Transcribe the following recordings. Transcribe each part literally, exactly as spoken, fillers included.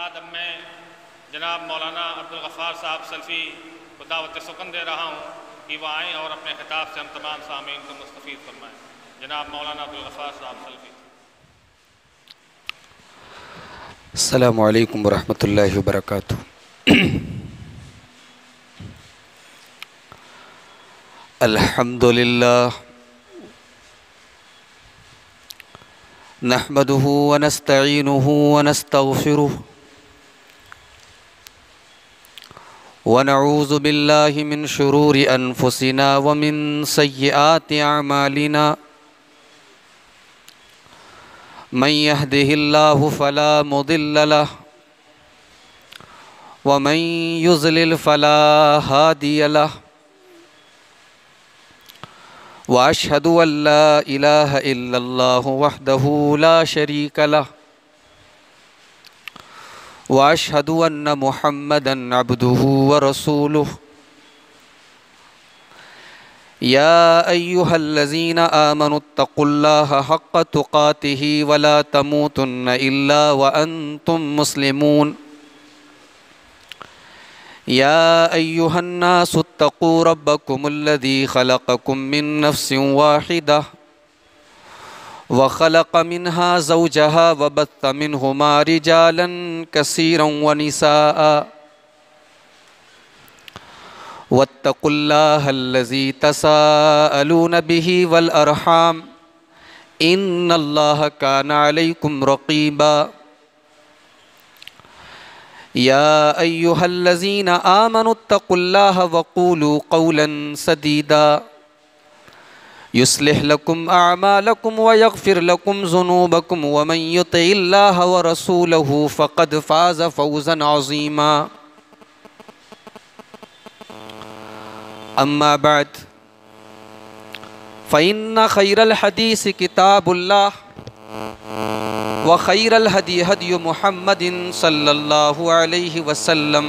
बाद अब मैं जनाब मौलाना अब्दुल गफ़ार साहब सल्फ़ी को दावत सुकन दे रहा हूँ कि वह आएँ और अपने खिताब से हम तमाम सामीन को मुस्तफ़ीद फरमाएँ। जनाब मौलाना अब्दुल गफ़ार साहब सल्फ़ी। अस्सलामु अलैकुम वरहमतुल्लाहि वबरकातुहू। अल्हम्दुलिल्लाह नहमदुहु व नस्तईनुहु व नस्तगफिरुहु व नऊज़ु बिल्लाहि मिन शुरूरि अनफुसिना व मिन सय्यिआति अअमालिना। मन यहदिहिल्लाहु फला मुदिल्ल लहु व मन युज़लिल फला हादिय लहु व अशहदु अल्ला इलाहा इल्लल्लाहु वहदहु ला शरीक लहु व अशहदु अन्न मुहम्मदन अब्दुहु व रसूलुहु। या अय्युहल्लज़ीना आमनुत्तक़ुल्लाहा हक़्क़ तुक़ातिही व ला तमूतुन्न इल्ला व अंतुम मुस्लिमून। या अय्युहन्नासुत्तक़ू रब्बकुमुल्लज़ी ख़लक़कुम मिन नफ़्सिन वाहिदह व ख़लक़ मिन्हा ज़ौजहा व बत्थ मिन्हुमा रिजालन कसीरन व निसाअ वत्तक़ुल्लाहल्लज़ी तसाअलून बिही वल अरहाम इन्नल्लाहा काना अलैकुम रक़ीबा। या अय्युहल्लज़ीना आमनुत्तक़ुल्लाहा वक़ूलू क़ौलन सदीदा युस्लिह लकुम अअमालकुम व यग़फ़िर लकुम ज़ुनूबकुम व मन युतिइल्लाहा व रसूलहु फ़क़द फ़ाज़ फ़ौज़न अज़ीमा। अम्मा बाद फ़इन्न ख़ैरल हदीस किताबुल्लाह व ख़ैरल हदी हदी मुहम्मदिन सल्लल्लाहु अलैहि वसल्लम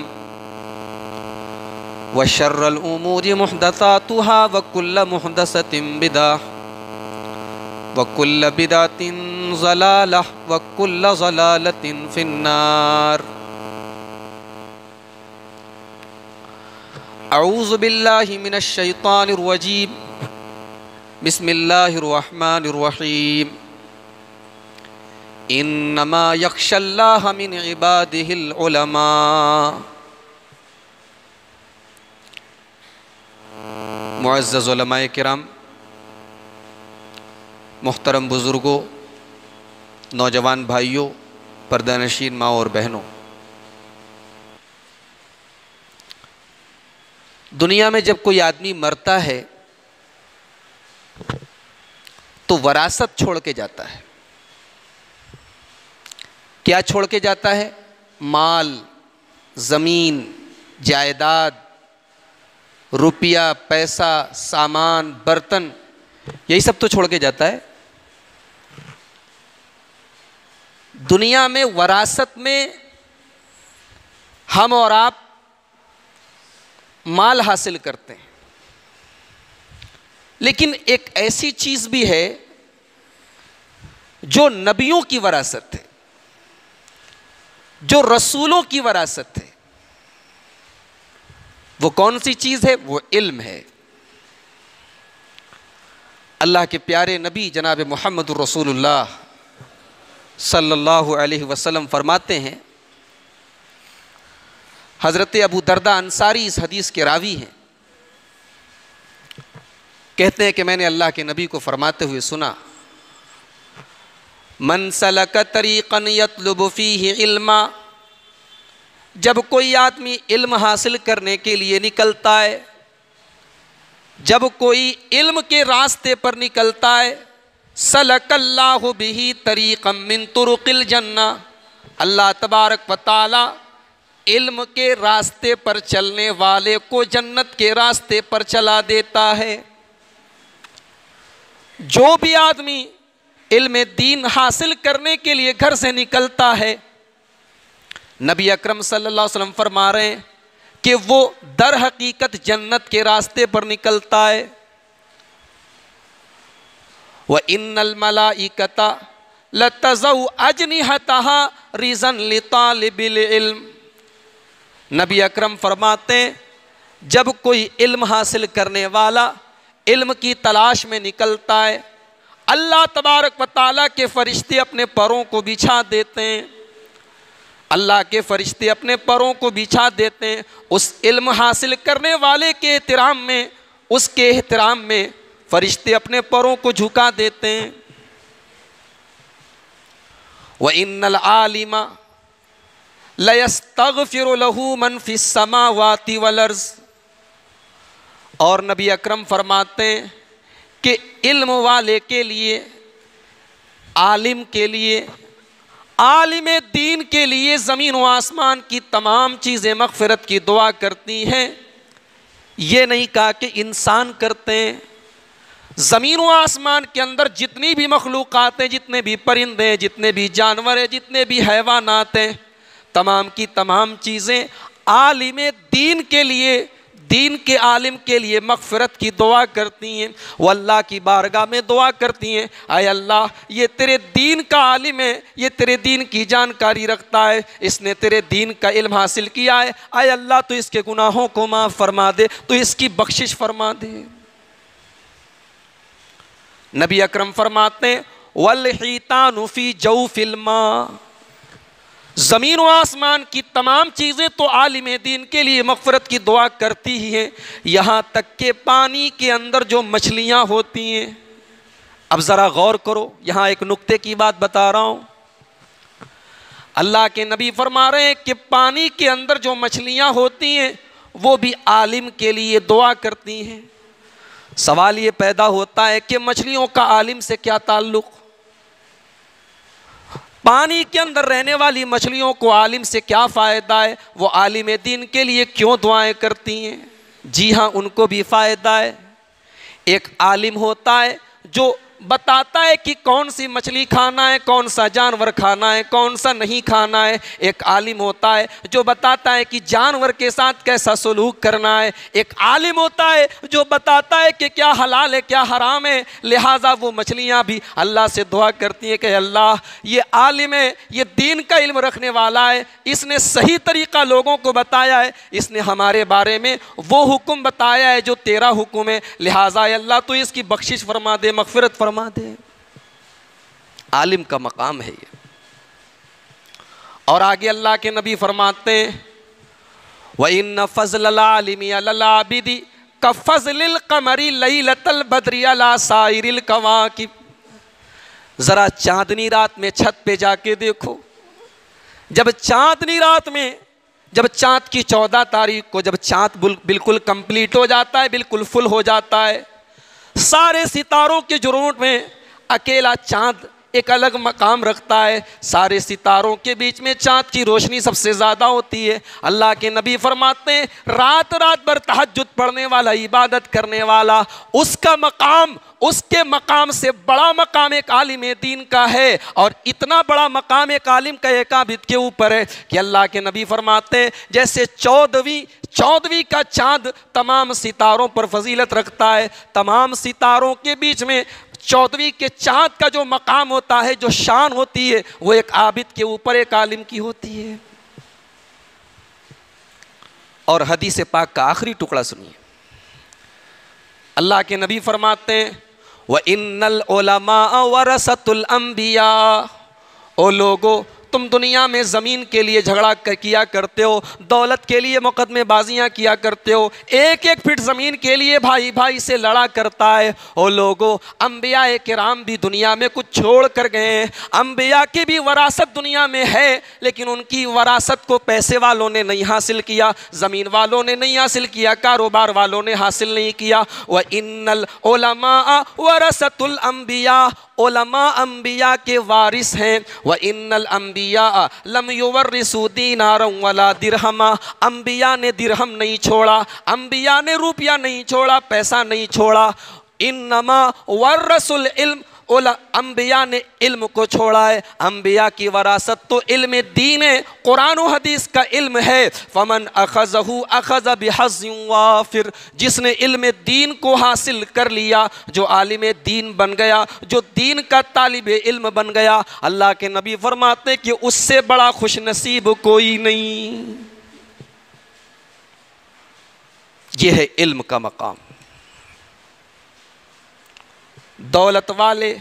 व शर्रल उमूरि मुहदसातुहा व कुल्ल मुहदसतिन बिदअह व कुल्ल बिदअतिन ज़लालह व कुल्ल ज़लालतिन फिन्नार। अऊज़ु बिल्लाहि मिनश शैतानिर रजीम। बिस्मिल्लाहिर रहमानिर रहीम। इन्नमा यख्शल्लाह मिन इबादिहिल उलमा। मुअज़्ज़ज़ उलमाए किराम, मुहतरम बुज़ुर्गों, नौजवान भाइयों, पर्दानशीन माँ और बहनों, दुनिया में जब कोई आदमी मरता है तो वरासत छोड़ के जाता है। क्या छोड़ के जाता है? माल, ज़मीन, जायदाद, रुपया, पैसा, सामान, बर्तन, यही सब तो छोड़ के जाता है। दुनिया में वरासत में हम और आप माल हासिल करते हैं, लेकिन एक ऐसी चीज भी है जो नबियों की वरासत है, जो रसूलों की वरासत है। वो कौन सी चीज है? वो इल्म है। अल्लाह के प्यारे नबी जनाब मुहम्मदुर रसूलुल्लाह सल्लल्लाहु अलैहि वसल्लम फरमाते हैं, हज़रत अबू दरदा अंसारी इस हदीस के रावी हैं, कहते हैं कि मैंने अल्लाह के नबी को फरमाते हुए सुना, मन सलक तरीक़न यतलुबु फ़ीहि इल्मा, जब कोई आदमी इल्म हासिल करने के लिए निकलता है, जब कोई इल्म के रास्ते पर निकलता है, सलकल्लाहु बिही तरीक़म मिन तुरुक़िल जन्ना, अल्लाह तबारक व तआला इल्म के रास्ते पर चलने वाले को जन्नत के रास्ते पर चला देता है। जो भी आदमी इल्म दीन हासिल करने के लिए घर से निकलता है, नबी अकरम सल्लल्लाहु अलैहि वसल्लम फरमा रहे हैं कि वो दर हकीकत जन्नत के रास्ते पर निकलता है। व इन्नल मलाइकता लतज़उ अजनिहतहा रिज़न लितालिबिल इल्म। नबी अकरम फरमाते हैं जब कोई इल्म हासिल करने वाला इल्म की तलाश में निकलता है, अल्लाह तबारक व तआला के फरिश्ते अपने पैरों को बिछा देते हैं, अल्लाह के फरिश्ते अपने पैरों को बिछा देते हैं उस इल्म हासिल करने वाले के एहतराम में, उसके एहतराम में फरिश्ते अपने पैरों को झुका देते हैं। व इन्नल आलिमा लयस्तगफिरु लहू मन फिस समावाति वल अर्ज़। और नबी अकरम फरमाते हैं कि इल्म वाले के लिए, आलिम के लिए, आलिम दीन के लिए ज़मीन व आसमान की तमाम चीज़ें मग़फ़िरत की दुआ करती हैं। ये नहीं कहा कि इंसान करते हैं, ज़मीन व आसमान के अंदर जितनी भी मखलूक़ात हैं, जितने भी परिंदे हैं, जितने भी जानवर हैं, जितने भी हैवानात हैं, तमाम की तमाम चीज़ें आलिम दीन के लिए, दीन के आलिम के लिए मग़फ़िरत की दुआ करती हैं। वो अल्लाह की बारगाह में दुआ करती हैं, आए अल्लाह ये तेरे दीन का आलिम है, ये तेरे दीन की जानकारी रखता है, इसने तेरे दीन का इल्म हासिल किया है, आए अल्लाह तो इसके गुनाहों को माफ़ फरमा दे, तो इसकी बख्शिश फरमा दे। नबी अकरम फरमाते हैं वल हितानु फी जौफिल मा। ज़मीन व आसमान की तमाम चीज़ें तो आलिम दीन के लिए मग़फ़िरत की दुआ करती ही हैं, यहाँ तक कि पानी के अंदर जो मछलियाँ होती हैं। अब ज़रा गौर करो, यहाँ एक नुक्ते की बात बता रहा हूँ। अल्लाह के नबी फरमा रहे हैं कि पानी के अंदर जो मछलियाँ होती हैं वो भी आलिम के लिए दुआ करती हैं। सवाल ये पैदा होता है कि मछलियों का आलिम से क्या ताल्लुक़? पानी के अंदर रहने वाली मछलियों को आलिम से क्या फ़ायदा है? वो आलिम दीन के लिए क्यों दुआएं करती हैं? जी हाँ, उनको भी फ़ायदा है। एक आलिम होता है जो बताता है कि कौन सी मछली खाना है, कौन सा जानवर खाना है, कौन सा नहीं खाना है। एक आलिम होता है जो बताता है कि जानवर के साथ कैसा सलूक करना है। एक आलिम होता है जो बताता है कि क्या हलाल है, क्या हराम है। लिहाजा वो मछलियाँ भी अल्लाह से दुआ करती हैं कि अल्लाह ये आलिम है, ये दीन का इल्म रखने वाला है, इसने सही तरीक़ा लोगों को बताया है, इसने हमारे बारे में वो हुक्म बताया है जो तेरा हुक्म है। लिहाजा अल्लाह तो इसकी बख्शिश फरमा दे, मग़फ़िरत फरमा दे। आलिम का मकाम है ये। और आगे अल्लाह के नबी फरमाते हैं व इन्न फ़ज़्लल आलिमी अलल आबिदी का फ़ज़्लिल क़मरी लैलतल बद्री अला साइरिल कवाकिब। ज़रा चांदनी रात में छत पे जाके देखो, जब चांदनी रात में, जब चाँद की चौदह तारीख को जब चाँद बिल्कुल कंप्लीट हो जाता है, बिल्कुल फुल हो जाता है, सारे सितारों के जुनून में अकेला चाँद एक अलग मकाम रखता है। सारे सितारों के बीच में चाँद की रोशनी सबसे ज़्यादा होती है। अल्लाह के नबी फरमाते हैं रात रात भर तहज्जुद पढ़ने वाला, इबादत करने वाला, उसका मकाम, उसके मकाम से बड़ा मकाम एक आलिम दीन का है। और इतना बड़ा मकाम एक आलिम का एक आबिद के ऊपर है कि अल्लाह के नबी फरमाते हैं जैसे चौदहवीं चौदहवीं का चाँद तमाम सितारों पर फजीलत रखता है, तमाम सितारों के बीच में चौदहवीं के चाँद का जो मकाम होता है, जो शान होती है, वो एक आबिद के ऊपर एक आलिम की होती है। और हदीस पाक का आखिरी टुकड़ा सुनिए। अल्लाह के नबी फरमाते हैं व इन्नल उलमा वरसतुल अंबिया। ओ लोगो, तुम दुनिया में ज़मीन के लिए झगड़ा कर किया करते हो, दौलत के लिए मुकदमेबाजियाँ किया करते हो, एक एक फिट ज़मीन के लिए भाई भाई से लड़ा करता है। ओ लोगो, अम्बिया किराम भी दुनिया में कुछ छोड़ कर गए हैं। अम्बिया की भी वरासत दुनिया में है, लेकिन उनकी वरासत को पैसे वालों ने नहीं हासिल किया, ज़मीन वालों ने नहीं हासिल किया, कारोबार वालों ने हासिल नहीं किया। व इन्नल उलमा वरसतुल अंबिया। उलमा अंबिया के वारिस हैं। व इन्नल अंबिया लम युवर्रिसू दीनारम वला दिरहमा। अंबिया ने दिरहम नहीं छोड़ा, अंबिया ने रुपया नहीं छोड़ा, पैसा नहीं छोड़ा। इन्नमा वर्रसुल इल्म। उला अम्बिया ने इल्म को छोड़ा है। अम्बिया की वरासत तो इल्म दीन है, कुरान और हदीस का इल्म है। फमन अखज़हु अखज़ बिहज़्ज़िन वाफिर, जिसने इल्म दीन को हासिल कर लिया, जो आलिम दीन बन गया, जो दीन का तालिब इल्म बन गया, अल्लाह के नबी फरमाते कि उससे बड़ा खुश नसीब कोई नहीं। यह है इल्म का मकाम। दौलत वाले,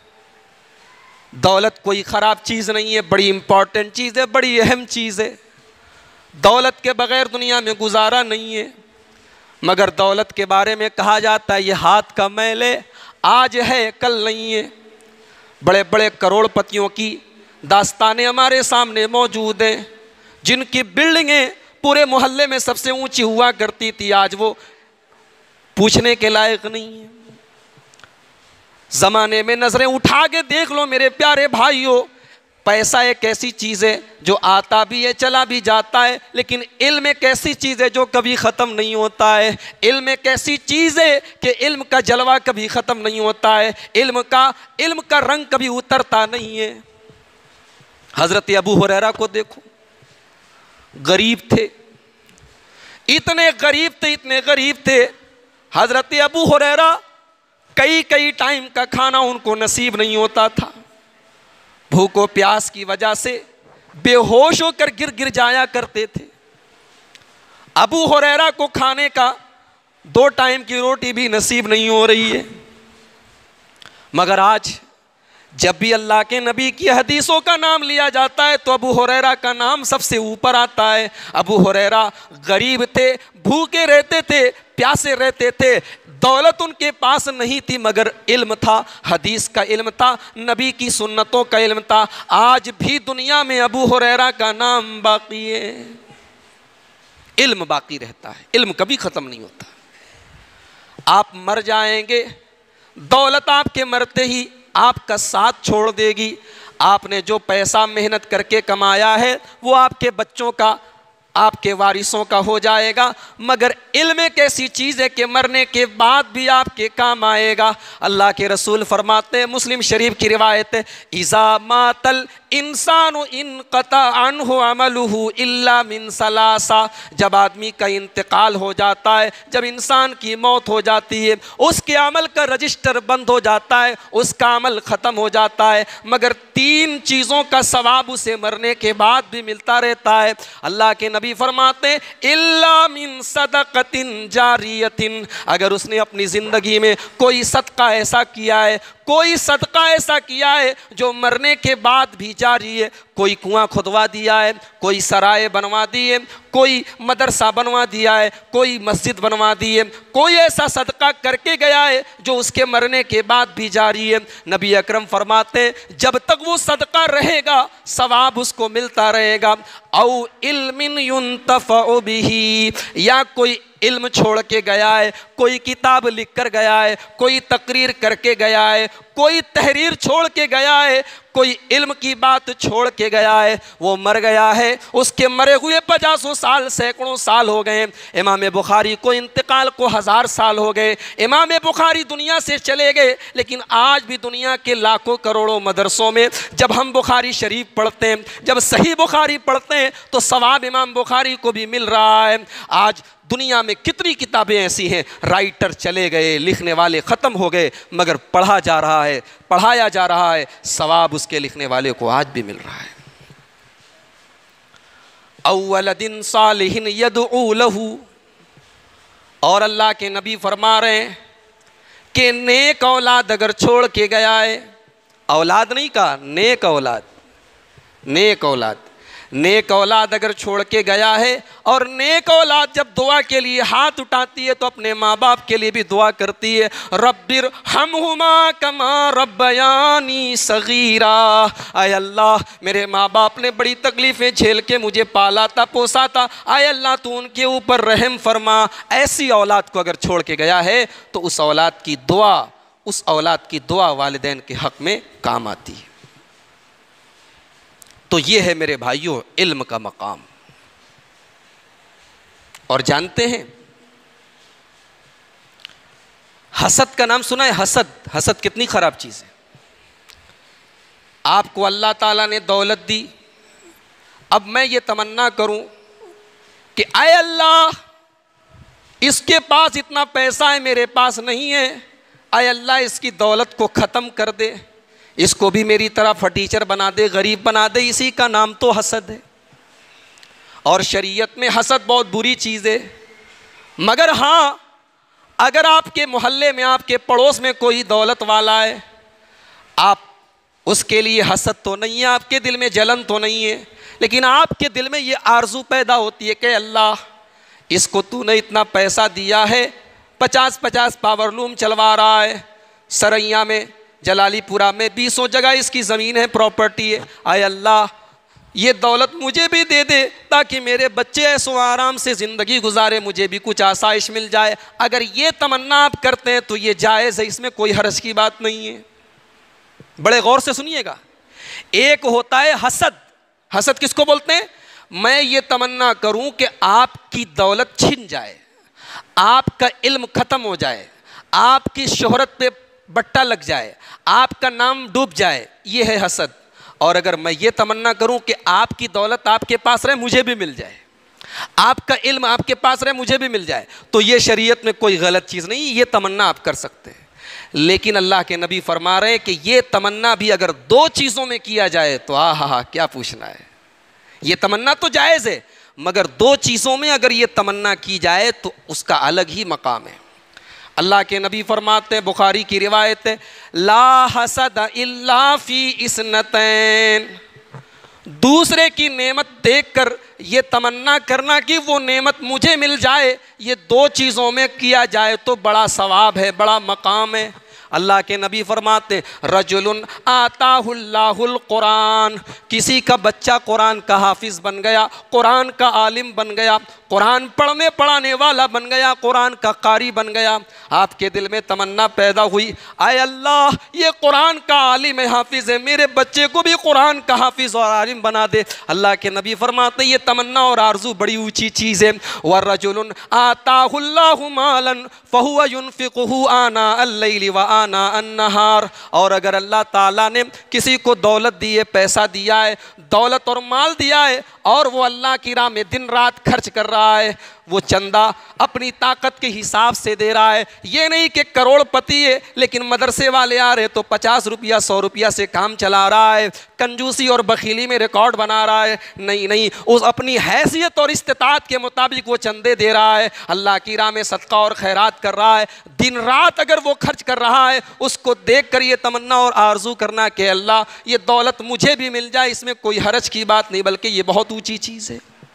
दौलत कोई ख़राब चीज़ नहीं है, बड़ी इंपॉर्टेंट चीज़ है, बड़ी अहम चीज़ है। दौलत के बग़ैर दुनिया में गुजारा नहीं है। मगर दौलत के बारे में कहा जाता है ये हाथ का मैल है, आज है कल नहीं है। बड़े बड़े करोड़पतियों की दास्तानें हमारे सामने मौजूद हैं, जिनकी बिल्डिंगें पूरे मोहल्ले में सबसे ऊंची हुआ करती थी, आज वो पूछने के लायक नहीं है। ज़माने में नज़रें उठा के देख लो मेरे प्यारे भाइयों, पैसा एक ऐसी चीज़ है जो आता भी है चला भी जाता है, लेकिन इल्म एक ऐसी चीज़ है जो कभी ख़त्म नहीं होता है। इल्म एक ऐसी चीज़ है कि इल्म का जलवा कभी ख़त्म नहीं होता है, इल्म का इल्म का रंग कभी उतरता नहीं है। हज़रत अबू हुरैरा को देखो, गरीब थे, इतने गरीब थे, इतने गरीब थे। हज़रत अबू हुरैरा कई कई टाइम का खाना उनको नसीब नहीं होता था। भूखो प्यास की वजह से बेहोश होकर गिर गिर जाया करते थे। अबू हुरैरा को खाने का दो टाइम की रोटी भी नसीब नहीं हो रही है। मगर आज जब भी अल्लाह के नबी की हदीसों का नाम लिया जाता है तो अबू हुरैरा का नाम सबसे ऊपर आता है। अबू हुरैरा गरीब थे, भूखे रहते थे, प्यासे रहते थे, दौलत उनके पास नहीं थी, मगर इल्म था, हदीस का इल्म था, नबी की सुन्नतों का इल्म था। आज भी दुनिया में अबू हुरैरा का नाम बाकी है, इल्म बाकी रहता है, इल्म कभी ख़त्म नहीं होता। आप मर जाएंगे, दौलत आपके मरते ही आपका साथ छोड़ देगी। आपने जो पैसा मेहनत करके कमाया है वो आपके बच्चों का, आपके वारिसों का हो जाएगा, मगर इल्म एक ऐसी चीज़ है कि मरने के बाद भी आपके काम आएगा। अल्लाह के रसूल फरमाते हैं, मुस्लिम शरीफ की रिवायत है, इज़ा मातल इंसानु इनक़ता अन्हु अमलुहु इल्ला मिन सलासा, जब आदमी का इंतकाल हो जाता है, जब इंसान की मौत हो जाती है, उसके अमल का रजिस्टर बंद हो जाता है, उसका अमल ख़त्म हो जाता है, मगर तीन चीज़ों का सवाब उसे मरने के बाद भी मिलता रहता है। अल्लाह के नबी फरमाते इल्ला मिन सदक़तिन जारियतिन, अगर उसने अपनी ज़िंदगी में कोई सदका ऐसा किया है, कोई सदका ऐसा किया है जो मरने के बाद भी जारी है, कोई कुआं खुदवा दिया है, कोई सराय बनवा दी है, कोई मदरसा बनवा दिया है, कोई मस्जिद बनवा दी है, कोई ऐसा सदका करके गया है जो उसके मरने के बाद भी जारी है। नबी अकरम फरमाते हैं जब तक वो सदका रहेगा सवाब उसको मिलता रहेगा। औ इल्मिन युन्तफ़उ बिही, या कोई इल्म छोड़ के गया है, कोई किताब लिख कर गया है, कोई तकरीर करके गया है, कोई तहरीर छोड़ के गया है, कोई इल्म की बात छोड़ के गया है, वो मर गया है, उसके मरे हुए पचासों साल सैकड़ों साल हो गए। इमाम बुखारी को इंतकाल को हज़ार साल हो गए, इमाम बुखारी दुनिया से चले गए, लेकिन आज भी दुनिया के लाखों करोड़ों मदरसों में जब हम बुखारी शरीफ पढ़ते हैं, जब सही बुखारी पढ़ते हैं तो सवाब इमाम बुखारी को भी मिल रहा है। आज दुनिया में कितनी किताबें ऐसी हैं, राइटर चले गए, लिखने वाले ख़त्म हो गए, मगर पढ़ा जा रहा है, पढ़ाया जा रहा है, सवाब उसके लिखने वाले को आज भी मिल रहा है। अव्वलदिन सालिहिन यदउ लहू, और अल्लाह के नबी फरमा रहे हैं कि नेक औलाद अगर छोड़ के गया है, औलाद नहीं कहा, नेक औलाद, नेक औलाद, नेक औलाद अगर छोड़ के गया है, और नेक औलाद जब दुआ के लिए हाथ उठाती है तो अपने माँ बाप के लिए भी दुआ करती है, रब्बिर हमहुमा कमा रब्बयानी सगीरा, आय अल्लाह मेरे माँ बाप ने बड़ी तकलीफ़ें झेल के मुझे पाला था, पोसा था, आय अल्लाह तू उनके ऊपर रहम फरमा। ऐसी औलाद को अगर छोड़ के गया है तो उस औलाद की दुआ, उस औलाद की दुआ वालिदैन के हक़ में काम आती है। तो ये है मेरे भाइयों इल्म का मकाम। और जानते हैं हसद का नाम सुना है? हसद, हसद कितनी खराब चीज़ है। आपको अल्लाह ताला ने दौलत दी, अब मैं ये तमन्ना करूं कि आए अल्लाह, इसके पास इतना पैसा है, मेरे पास नहीं है, आए अल्लाह इसकी दौलत को ख़त्म कर दे, इसको भी मेरी तरह फटीचर बना दे, गरीब बना दे। इसी का नाम तो हसद है। और शरीयत में हसद बहुत बुरी चीज़ है। मगर हाँ, अगर आपके मोहल्ले में, आपके पड़ोस में कोई दौलत वाला है, आप उसके लिए हसद तो नहीं है, आपके दिल में जलन तो नहीं है, लेकिन आपके दिल में ये आरजू पैदा होती है कि अल्लाह, इसको तूने इतना पैसा दिया है, पचास पचास पावरलूम चलवा रहा है, सरैया में, जलालीपुरा में, बीसों जगह इसकी ज़मीन है, प्रॉपर्टी है, आए अल्लाह ये दौलत मुझे भी दे दे ताकि मेरे बच्चे ऐसो आराम से ज़िंदगी गुजारे, मुझे भी कुछ आसाइश मिल जाए। अगर ये तमन्ना आप करते हैं तो ये जायज़ है, इसमें कोई हर्ज की बात नहीं है। बड़े गौर से सुनिएगा। एक होता है हसद। हसद किसको बोलते हैं? मैं ये तमन्ना करूं कि आपकी दौलत छिन जाए, आपका इल्म ख़त्म हो जाए, आपकी शोहरत पे बट्टा लग जाए, आपका नाम डूब जाए, ये है हसद। और अगर मैं ये तमन्ना करूं कि आपकी दौलत आपके पास रहे, मुझे भी मिल जाए, आपका इल्म आपके पास रहे, मुझे भी मिल जाए, तो ये शरीयत में कोई गलत चीज़ नहीं, ये तमन्ना आप कर सकते हैं। लेकिन अल्लाह के नबी फरमा रहे हैं कि ये तमन्ना भी अगर दो चीज़ों में किया जाए तो आ हा हा क्या पूछना है। ये तमन्ना तो जायज़ है, मगर दो चीज़ों में अगर ये तमन्ना की जाए तो उसका अलग ही मकाम है। अल्लाह के नबी फरमाते हैं, बुखारी की रिवायत है, ला हसद इल्ला फी इसनतैन, दूसरे की नेमत देखकर ये तमन्ना करना कि वो नेमत मुझे मिल जाए, ये दो चीज़ों में किया जाए तो बड़ा सवाब है, बड़ा मकाम है। अल्लाह के नबी फरमाते, रजुलुन आताहुल्लाहुल कुरान, किसी का बच्चा कुरान का हाफिज बन गया, कुरान का आलिम बन गया, कुरान पढ़ने पढ़ाने वाला बन गया, कुरान का कारी बन गया। आपके दिल में तमन्ना पैदा हुई, आए अल्लाह ये कुरान का आलिम है, हाफिज है, मेरे बच्चे को भी कुरान का हाफिज और आलिम बना दे। अल्लाह के नबी फरमाते ये तमन्ना और आरजू बड़ी ऊंची चीज़ है। वरजुलुन आताहुल्लाहु मालन फहुवा युनफिकुहु आना अल-लैली व आना अन-नहार, और अगर अल्लाह ताला ने किसी को दौलत दी है, पैसा दिया है, दौलत और माल दिया है, और वो अल्लाह की राह में दिन रात खर्च कर रहा है, वो चंदा अपनी ताकत के हिसाब से दे रहा है। ये नहीं कि करोड़पति है लेकिन मदरसे वाले आ रहे तो पचास रुपया सौ रुपया से काम चला रहा है, कंजूसी और बखीली में रिकॉर्ड बना रहा है। नहीं नहीं, उस अपनी हैसियत और इस्तिताअत के मुताबिक वो चंदे दे रहा है, अल्लाह की राह में सदका और खैरात कर रहा है, दिन रात अगर वो खर्च कर रहा है, उसको देख कर ये तमन्ना और आरजू करना कि अल्लाह ये दौलत मुझे भी मिल जाए, इसमें कोई हरज की बात नहीं, बल्कि ये बहुत ऊंची चीज़ है।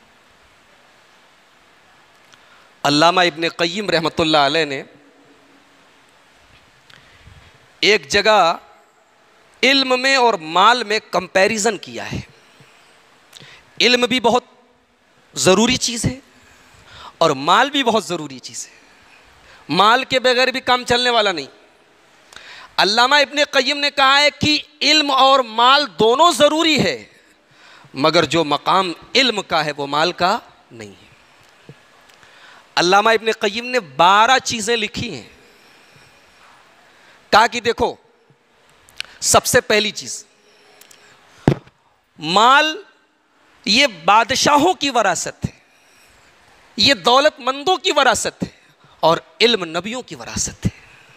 अल्लामा इब्न क़य्यिम रहमतुल्लाह अलैह ने एक जगह इल्म में और माल में कंपैरिजन किया है। इल्म भी बहुत ज़रूरी चीज़ है और माल भी बहुत ज़रूरी चीज़ है। माल के बगैर भी काम चलने वाला नहीं। अल्लामा इब्न क़य्यिम ने कहा है कि इल्म और माल दोनों ज़रूरी है, मगर जो मकाम इल्म का है वो माल का नहीं है। अल्लामा इब्न क़य्यिम ने बारह चीज़ें लिखी हैं। कहा कि देखो, सबसे पहली चीज़, माल ये बादशाहों की वरासत है, ये दौलतमंदों की वरासत है, और इल्म नबियों की वरासत है।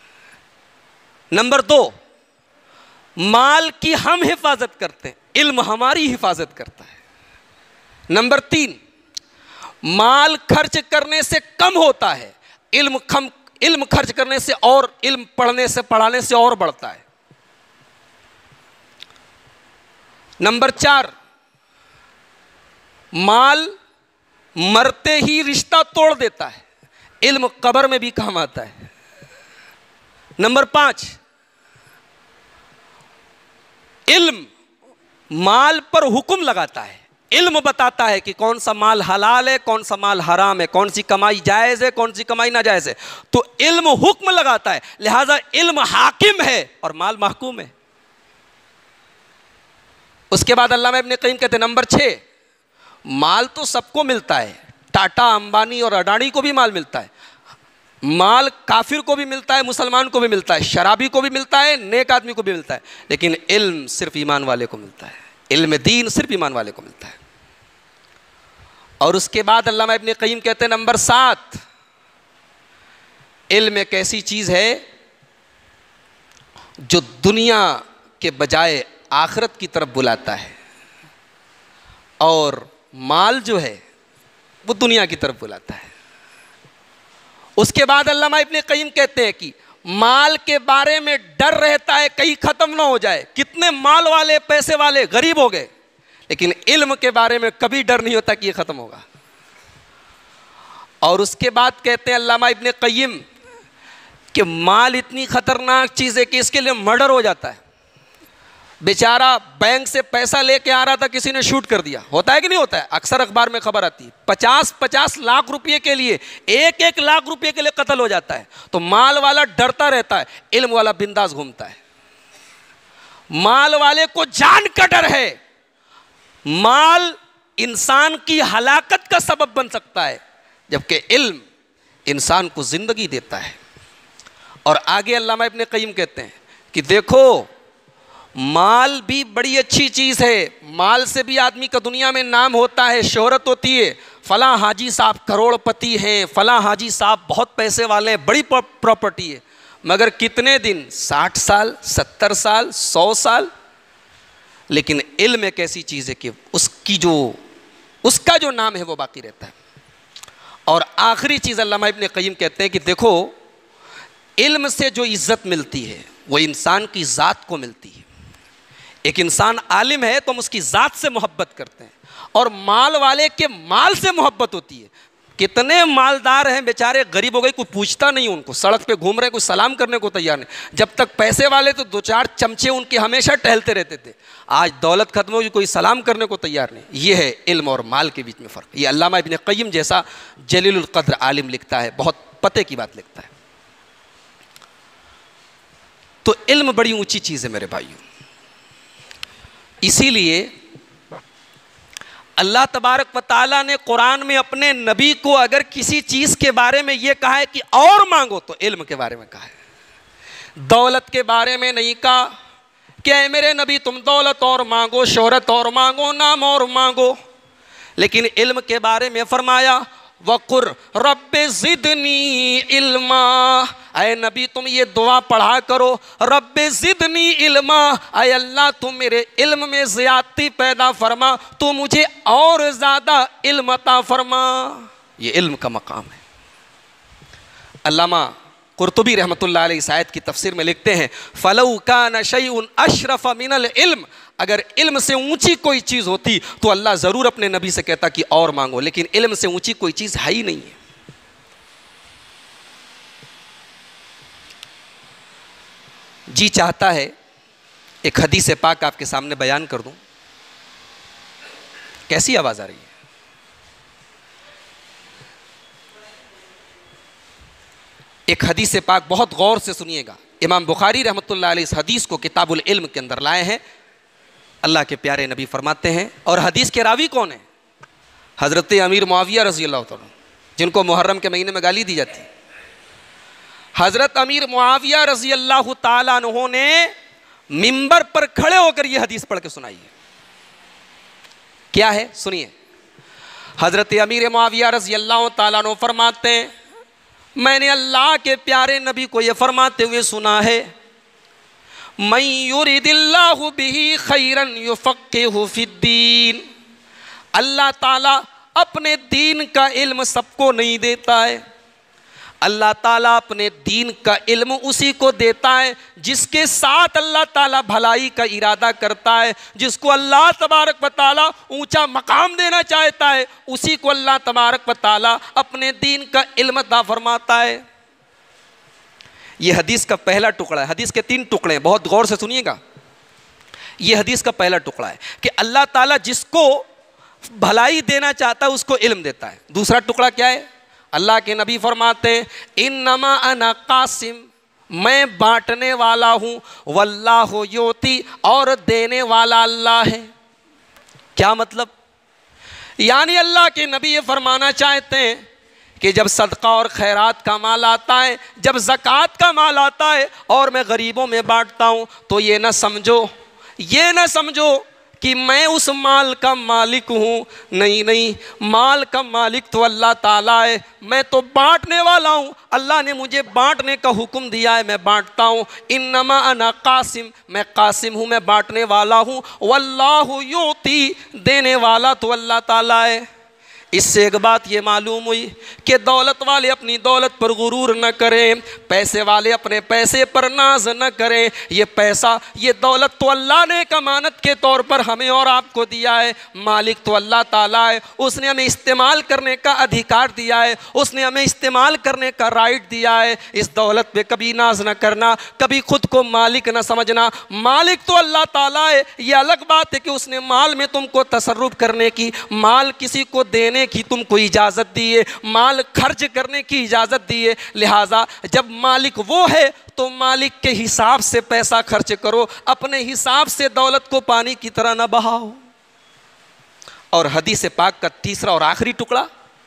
नंबर दो, माल की हम हिफाजत करते हैं, इल्म हमारी हिफाजत करता है। नंबर तीन, माल खर्च करने से कम होता है, इल्म कम इल्म खर्च करने से और इल्म पढ़ने से पढ़ाने से और बढ़ता है। नंबर चार, माल मरते ही रिश्ता तोड़ देता है, इल्म कब्र में भी काम आता है। नंबर पांच, इल्म माल पर हुक्म लगाता है, इल्म बताता है कि कौन सा माल हलाल है, कौन सा माल हराम है, कौन सी कमाई जायज़ है, कौन सी कमाई नाजायज़ है। तो इल्म हुक्म लगाता है, लिहाजा इल्म हाकिम है और माल महकूम है। उसके बाद अल्लामा इब्न क़य्यिम कहते हैं नंबर छः, माल तो सबको मिलता है, टाटा अंबानी और अडानी को भी माल मिलता है, माल काफिर को भी मिलता है, मुसलमान को भी मिलता है, शराबी को भी मिलता है, नेक आदमी को भी मिलता है, लेकिन इल्म सिर्फ ईमान वाले को मिलता है। इल्म दीन सिर्फ ईमान वाले को मिलता है। और उसके बाद अल्लामा इब्न क़य्यिम कहते हैं नंबर सात, इल्म एक ऐसी चीज है जो दुनिया के बजाय आखिरत की तरफ बुलाता है, और माल जो है वो दुनिया की तरफ बुलाता है। उसके बाद अल्लामा इब्न क़य्यिम कहते हैं कि माल के बारे में डर रहता है कहीं खत्म ना हो जाए। कितने माल वाले, पैसे वाले गरीब हो गए, लेकिन इल्म के बारे में कभी डर नहीं होता कि ये खत्म होगा। और उसके बाद कहते हैं अल्लामा इब्न क़य्यिम कि माल इतनी खतरनाक चीज है कि इसके लिए मर्डर हो जाता है। बेचारा बैंक से पैसा लेके आ रहा था, किसी ने शूट कर दिया, होता है कि नहीं होता है? अक्सर अखबार में खबर आती है, पचास पचास लाख रुपए के लिए, एक एक लाख रुपए के लिए कत्ल हो जाता है। तो माल वाला डरता रहता है, इल्म वाला बिंदास घूमता है। माल वाले को जान का डर है। माल इंसान की हलाकत का सबब बन सकता है, जबकि इल्म इंसान को जिंदगी देता है। और आगे अल्लामा इब्न क़य्यिम कहते हैं कि देखो, माल भी बड़ी अच्छी चीज़ है, माल से भी आदमी का दुनिया में नाम होता है, शोहरत होती है। फलां हाजी साहब करोड़पति हैं, फलां हाजी साहब बहुत पैसे वाले हैं, बड़ी प्रॉपर्टी है, मगर कितने दिन? साठ साल, सत्तर साल, सौ साल। लेकिन इल्म एक ऐसी चीज़ है कि उसकी जो उसका जो नाम है वो बाकी रहता है। और आखिरी चीज़ अल्लामा इब्न क़य्यिम कहते हैं कि देखो, इल्म से जो इज़्ज़त मिलती है वो इंसान की ज़ात को मिलती है। एक इंसान आलिम है तो हम उसकी ज़ात से मोहब्बत करते हैं, और माल वाले के माल से मोहब्बत होती है। कितने मालदार हैं बेचारे, गरीब हो गए, कोई पूछता नहीं उनको, सड़क पे घूम रहे हैं, कोई सलाम करने को तैयार नहीं। जब तक पैसे वाले तो दो चार चमचे उनके हमेशा टहलते रहते थे, आज दौलत खत्म होगी, कोई सलाम करने को तैयार नहीं। ये है इल्म और माल के बीच में फ़र्क। ये अल्लामा इब्न क़य्यिम जैसा जलीलुल क़द्र आलिम लिखता है, बहुत पते की बात लिखता है। तो इल्म बड़ी ऊंची चीज़ है मेरे भाइयों। इसीलिए अल्लाह तबारक व तआला ने कुरान में अपने नबी को अगर किसी चीज़ के बारे में यह कहा है कि और मांगो, तो इल्म के बारे में कहा है। दौलत के बारे में नहीं कहा कि ऐ मेरे नबी तुम दौलत और मांगो, शोहरत और मांगो, नाम और मांगो, लेकिन इल्म के बारे में फरमाया वक़ुर रब्बे ज़िदनी इल्मा। ऐ नबी तुम ये दुआ पढ़ा करो, रब्बे ज़िदनी इल्मा, ऐ अल्लाह तुम मेरे इल्म में ज़ियादती पैदा फरमा, तो मुझे और ज़्यादा इल्म अता फरमा। ये इल्म का मकाम है। अल्लामा कुर्तुबी रहमतुल्लाह अलैहि इस आयत की तफसीर में लिखते हैं, फ़लौ कान शैउन अशरफ मिनल इल्म, अगर इल्म से ऊंची कोई चीज़ होती तो अल्लाह ज़रूर अपने नबी से कहता कि और मांगो, लेकिन इल्म से ऊंची कोई चीज़ है ही नहीं है। जी चाहता है एक हदीस पाक आपके सामने बयान कर दूं। कैसी आवाज़ आ रही है? एक हदीस पाक बहुत गौर से सुनिएगा। इमाम बुखारी रहमतुल्लाह अलैहि इस हदीस को किताबुल इल्म के अंदर लाए हैं। अल्लाह के प्यारे नबी फरमाते हैं, और हदीस के रावी कौन है? हज़रत अमीर मुआविया रज़ी अल्लाह तआला, जिनको मुहर्रम के महीने में गाली दी जाती है। हज़रत अमीर मुआविया रज़ी अल्लाह तआला अन्हु ने मिंबर पर खड़े होकर यह हदीस पढ़ के सुनाई है। क्या है सुनिए। हज़रत अमीर मुआविया रज़ी अल्लाह तआला अन्हु फरमाते हैं, मैंने अल्लाह के प्यारे नबी को यह फरमाते हुए सुना है, मन युरिदिल्लाहु बिही खैरन युफ़क्किहु फिद्दीन। अल्लाह ताला अपने दीन का इल्म सबको नहीं देता है। अल्लाह ताला अपने दीन का इल्म उसी को देता है जिसके साथ अल्लाह ताला भलाई का इरादा करता है। जिसको अल्लाह तबारक व ताला ऊंचा मकाम देना चाहता है, उसी को अल्लाह तबारक व ताला अपने दीन का इल्म अता फरमाता है। यह हदीस का पहला टुकड़ा है। हदीस के तीन टुकड़े हैं, बहुत गौर से सुनिएगा। यह हदीस का पहला टुकड़ा है कि अल्लाह ताला जिसको भलाई देना चाहता है उसको इल्म देता है। दूसरा टुकड़ा क्या है? अल्लाह के नबी फरमाते हैं, इन्नमा अना कासिम, मैं बांटने वाला हूँ, वल्लाहु योती, और देने वाला अल्लाह है। क्या मतलब? यानी अल्लाह के नबी ये फरमाना चाहते हैं कि जब सदका और खैरात का माल आता है, जब ज़कात का माल आता है और मैं गरीबों में बांटता हूँ, तो ये ना समझो ये ना समझो कि मैं उस माल का मालिक हूँ। नहीं नहीं, माल का मालिक तो अल्लाह ताला है, मैं तो बांटने वाला हूँ। अल्लाह ने मुझे बांटने का हुक्म दिया है, मैं बांटता हूँ। इन्नमा अना कासिम, मैं कासिम हूँ, मैं बांटने वाला हूँ। वल्लाहु युती, देने वाला तो अल्लाह ताला है। इससे एक बात ये मालूम हुई कि दौलत वाले अपनी दौलत पर गुरूर न करें, पैसे वाले अपने पैसे पर नाज न करें। ये पैसा, ये दौलत तो अल्लाह ने एक अमानत के तौर पर हमें और आपको दिया है। मालिक तो अल्लाह ताला है, उसने हमें इस्तेमाल करने का अधिकार दिया है, उसने हमें इस्तेमाल करने का राइट दिया है। इस दौलत पे कभी नाज न करना, कभी खुद को मालिक न समझना। मालिक तो अल्लाह ताला है। ये अलग बात है कि उसने माल में तुमको तसर्रुफ करने की, माल किसी को देने की तुमको इजाजत दी है, माल खर्च करने की इजाजत दी है। लिहाजा जब मालिक वो है तो मालिक के हिसाब से पैसा खर्च करो, अपने हिसाब से दौलत को पानी की तरह ना बहाओ। और हदीस पाक का तीसरा और आखिरी टुकड़ा,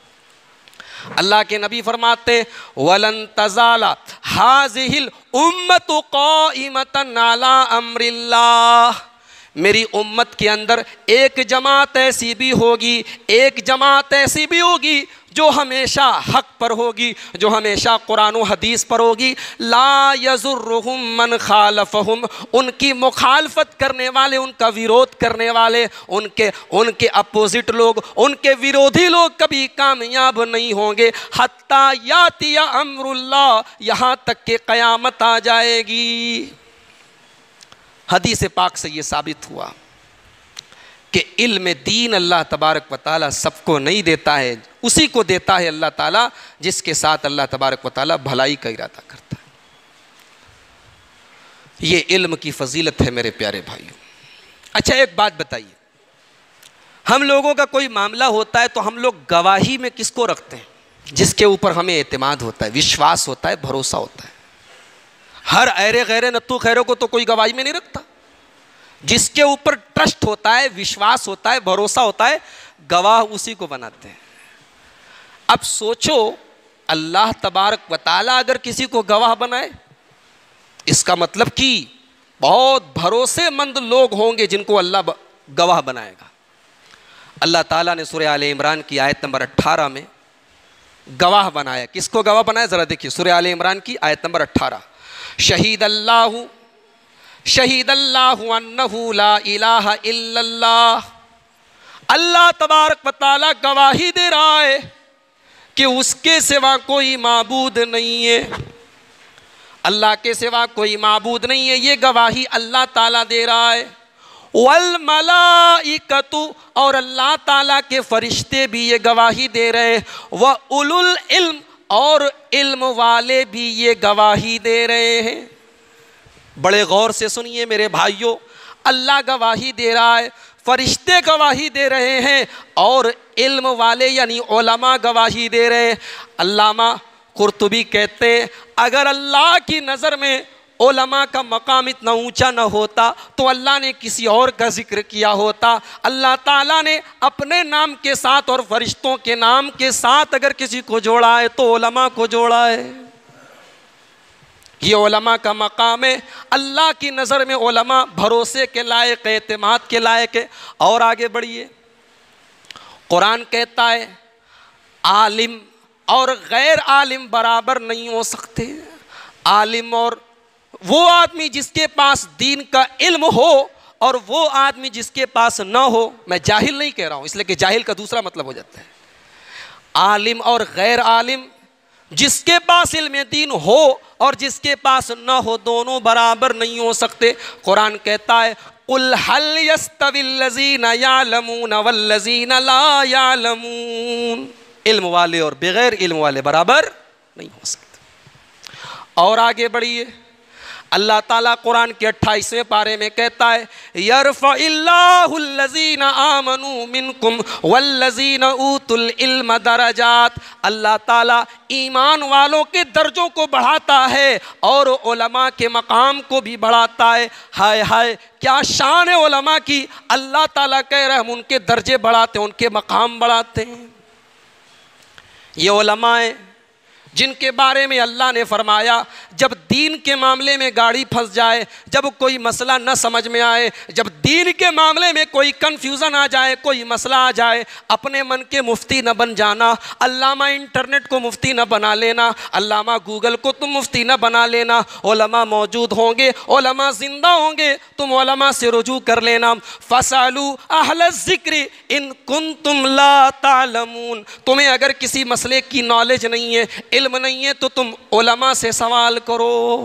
अल्लाह के नबी फरमाते वलन तज़ाला हाज़िहिल उम्मतु क़ाइमतन अला अम्रिल्लाह, मेरी उम्मत के अंदर एक जमात ऐसी भी होगी, एक जमात ऐसी भी होगी जो हमेशा हक पर होगी, जो हमेशा कुरान व हदीस पर होगी। ला यज़ुर्रुहुम मन खालफहुम, उनकी मुखालफत करने वाले, उनका विरोध करने वाले, उनके उनके अपोजिट लोग, उनके विरोधी लोग कभी कामयाब नहीं होंगे। हत्ता यातिया अम्रुल्लाह, यहाँ तक कि क़यामत आ जाएगी। हदीस पाक से ये साबित हुआ कि इल्म दीन अल्लाह तबारक व तआला सबको नहीं देता है, उसी को देता है अल्लाह ताला जिसके साथ अल्लाह तबारक व तआला भलाई का इरादा करता है। ये इल्म की फजीलत है मेरे प्यारे भाइयों। अच्छा एक बात बताइए, हम लोगों का कोई मामला होता है तो हम लोग गवाही में किसको रखते हैं? जिसके ऊपर हमें एतमाद होता है, विश्वास होता है, भरोसा होता है। हर ऐरे गैरे नत्तू खैरों को तो कोई गवाही में नहीं रखता। जिसके ऊपर ट्रस्ट होता है, विश्वास होता है, भरोसा होता है, गवाह उसी को बनाते हैं। अब सोचो अल्लाह तबारक व तआला अगर किसी को गवाह बनाए, इसका मतलब कि बहुत भरोसेमंद लोग होंगे जिनको अल्लाह गवाह बनाएगा। अल्लाह ताला ने सूरह आले इमरान की आयत नंबर अट्ठारह में गवाह बनाया। किसको गवाह बनाया? जरा देखिए सूरह आले इमरान की आयत नंबर अट्ठारह। शहीद अल्लाहु शहीद अल्लाहु अन्नहु ला इलाहा इल्लल्लाह, अल्लाह तबारक व तआला गवाही दे रहा है कि उसके सिवा कोई माबूद नहीं है, अल्लाह के सिवा कोई माबूद नहीं है। ये गवाही अल्लाह ताला दे रहा है। वल मलाइकतु, और अल्लाह ताला के फरिश्ते भी ये गवाही दे रहे हैं। व उलुल इल्म, और इल्म वाले भी ये गवाही दे रहे हैं। बड़े गौर से सुनिए मेरे भाइयों, अल्लाह गवाही दे रहा है, फरिश्ते गवाही दे रहे हैं और इल्म वाले यानी उलमा गवाही दे रहे हैं। अल्लामा कुर्तुबी कहते हैं अगर अल्लाह की नज़र में उलमा का मकाम इतना ऊंचा न होता तो अल्लाह ने किसी और का जिक्र किया होता। अल्लाह ताला ने अपने नाम के साथ और फरिश्तों के नाम के साथ अगर किसी को जोड़ा है तो उलमा को जोड़ा है। ये उलमा का मकाम है। अल्लाह की नज़र में उलमा भरोसे के लायक, एतमाद के लायक है। और आगे बढ़िए, कुरान कहता है आलिम और गैर आलिम बराबर नहीं हो सकते। आलिम और वो आदमी जिसके पास दीन का इल्म हो और वो आदमी जिसके पास न हो। मैं जाहिल नहीं कह रहा हूँ, इसलिए कि जाहिल का दूसरा मतलब हो जाता है। आलिम और गैर आलिम, जिसके पास इल्म दीन हो और जिसके पास न हो, दोनों बराबर नहीं हो सकते। कुरान कहता है कुल हल यस्तविल्लज़ीना यालमून वल्लज़ीना ला यालमून, इल्म वाले और बगैर इल्म वाले बराबर नहीं हो सकते। और आगे बढ़िए, अल्लाह ताला कुरान के अट्ठाईसवें पारे में कहता है यरफ़इल्लाहुल्लज़ीना आमनू मिनकुम वल्लज़ीना ऊतुल इल्म दरजात, अल्लाह ताला ईमान वालों के दर्जों को बढ़ाता है और उलमा के मकाम को भी बढ़ाता है। हाय हाय क्या शान है उलमा की। अल्लाह ताला कह रहे हम उनके दर्जे बढ़ाते हैं, उनके मकाम बढ़ाते हैं। ये उलमाए जिनके बारे में अल्लाह ने फरमाया जब दीन के मामले में गाड़ी फंस जाए, जब कोई मसला न समझ में आए, जब दीन के मामले में कोई कन्फ्यूज़न आ जाए, कोई मसला आ जाए, अपने मन के मुफ्ती न बन जाना। अल्लामा इंटरनेट को मुफ्ती न बना लेना, अल्लामा गूगल को तुम मुफ्ती न बना लेना। उलमा मौजूद होंगे, उलमा जिंदा होंगे, तुम उलमा से रुजू कर लेना। फसालू अहल ज़िक्र इन कुंतुम ला तालमून, तुम्हें अगर किसी मसले की नॉलेज नहीं है, इल्म नहीं है, तो तुम उलमा से सवाल करो।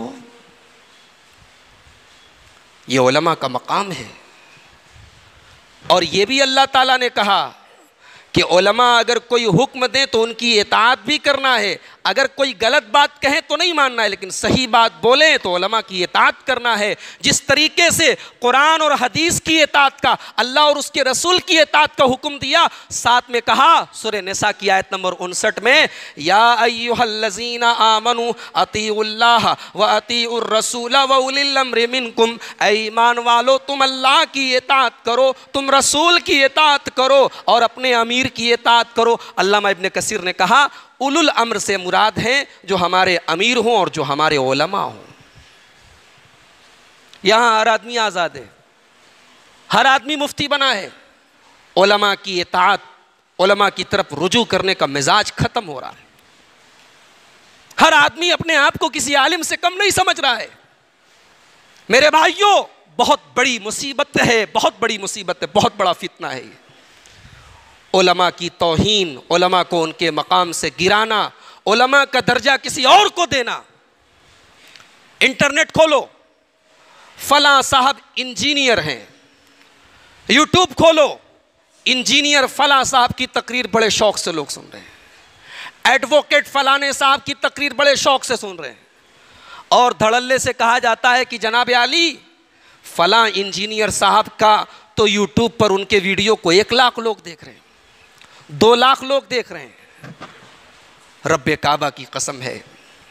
ये उलमा का मकाम है। और ये भी अल्लाह ताला ने कहा कि उलमा अगर कोई हुक्म दें तो उनकी इताअत भी करना है, अगर कोई गलत बात कहें तो नहीं मानना है, लेकिन सही बात बोलें तो उलमा की इताअत करना है। जिस तरीके से कुरान और हदीस की इताअत का, अल्लाह और उसके रसूल की इताअत का हुक्म दिया, साथ में कहा सूरह निसा की आयत नंबर उनसठ में, या अय्युहल्लज़ीना आमनू अतीउल्लाह व अतीउर रसूल व उलिल अम्रि मिनकुम, ऐ ईमान वालो तुम अल्लाह की इताअत करो, तुम रसूल की इताअत करो और अपने अमीर की इताअत करो। अल्लामा इब्न कसीर ने कहा उलुल अम्र से मुराद हैं जो हमारे अमीर हों और जो हमारे उलमा हों। यहां हर आदमी आज़ाद है, हर आदमी मुफ्ती बना है। उलमा की इताअत, उलमा की तरफ रुजू करने का मिजाज खत्म हो रहा है। हर आदमी अपने आप को किसी आलिम से कम नहीं समझ रहा है। मेरे भाइयों, बहुत बड़ी मुसीबत है, बहुत बड़ी मुसीबत है, बहुत बड़ा फितना है ये। उलमा की तौहीन, उलमा को उनके मकाम से गिराना, उलमा का दर्जा किसी और को देना। इंटरनेट खोलो, फला साहब इंजीनियर हैं, यूट्यूब खोलो, इंजीनियर फला साहब की तकरीर बड़े शौक से लोग सुन रहे हैं, एडवोकेट फलाने साहब की तकरीर बड़े शौक से सुन रहे हैं, और धड़ल्ले से कहा जाता है कि जनाब आली फला इंजीनियर साहब का तो यूट्यूब पर उनके वीडियो को एक लाख लोग देख रहे हैं, दो लाख लोग देख रहे हैं। रब्बे काबा की कसम है,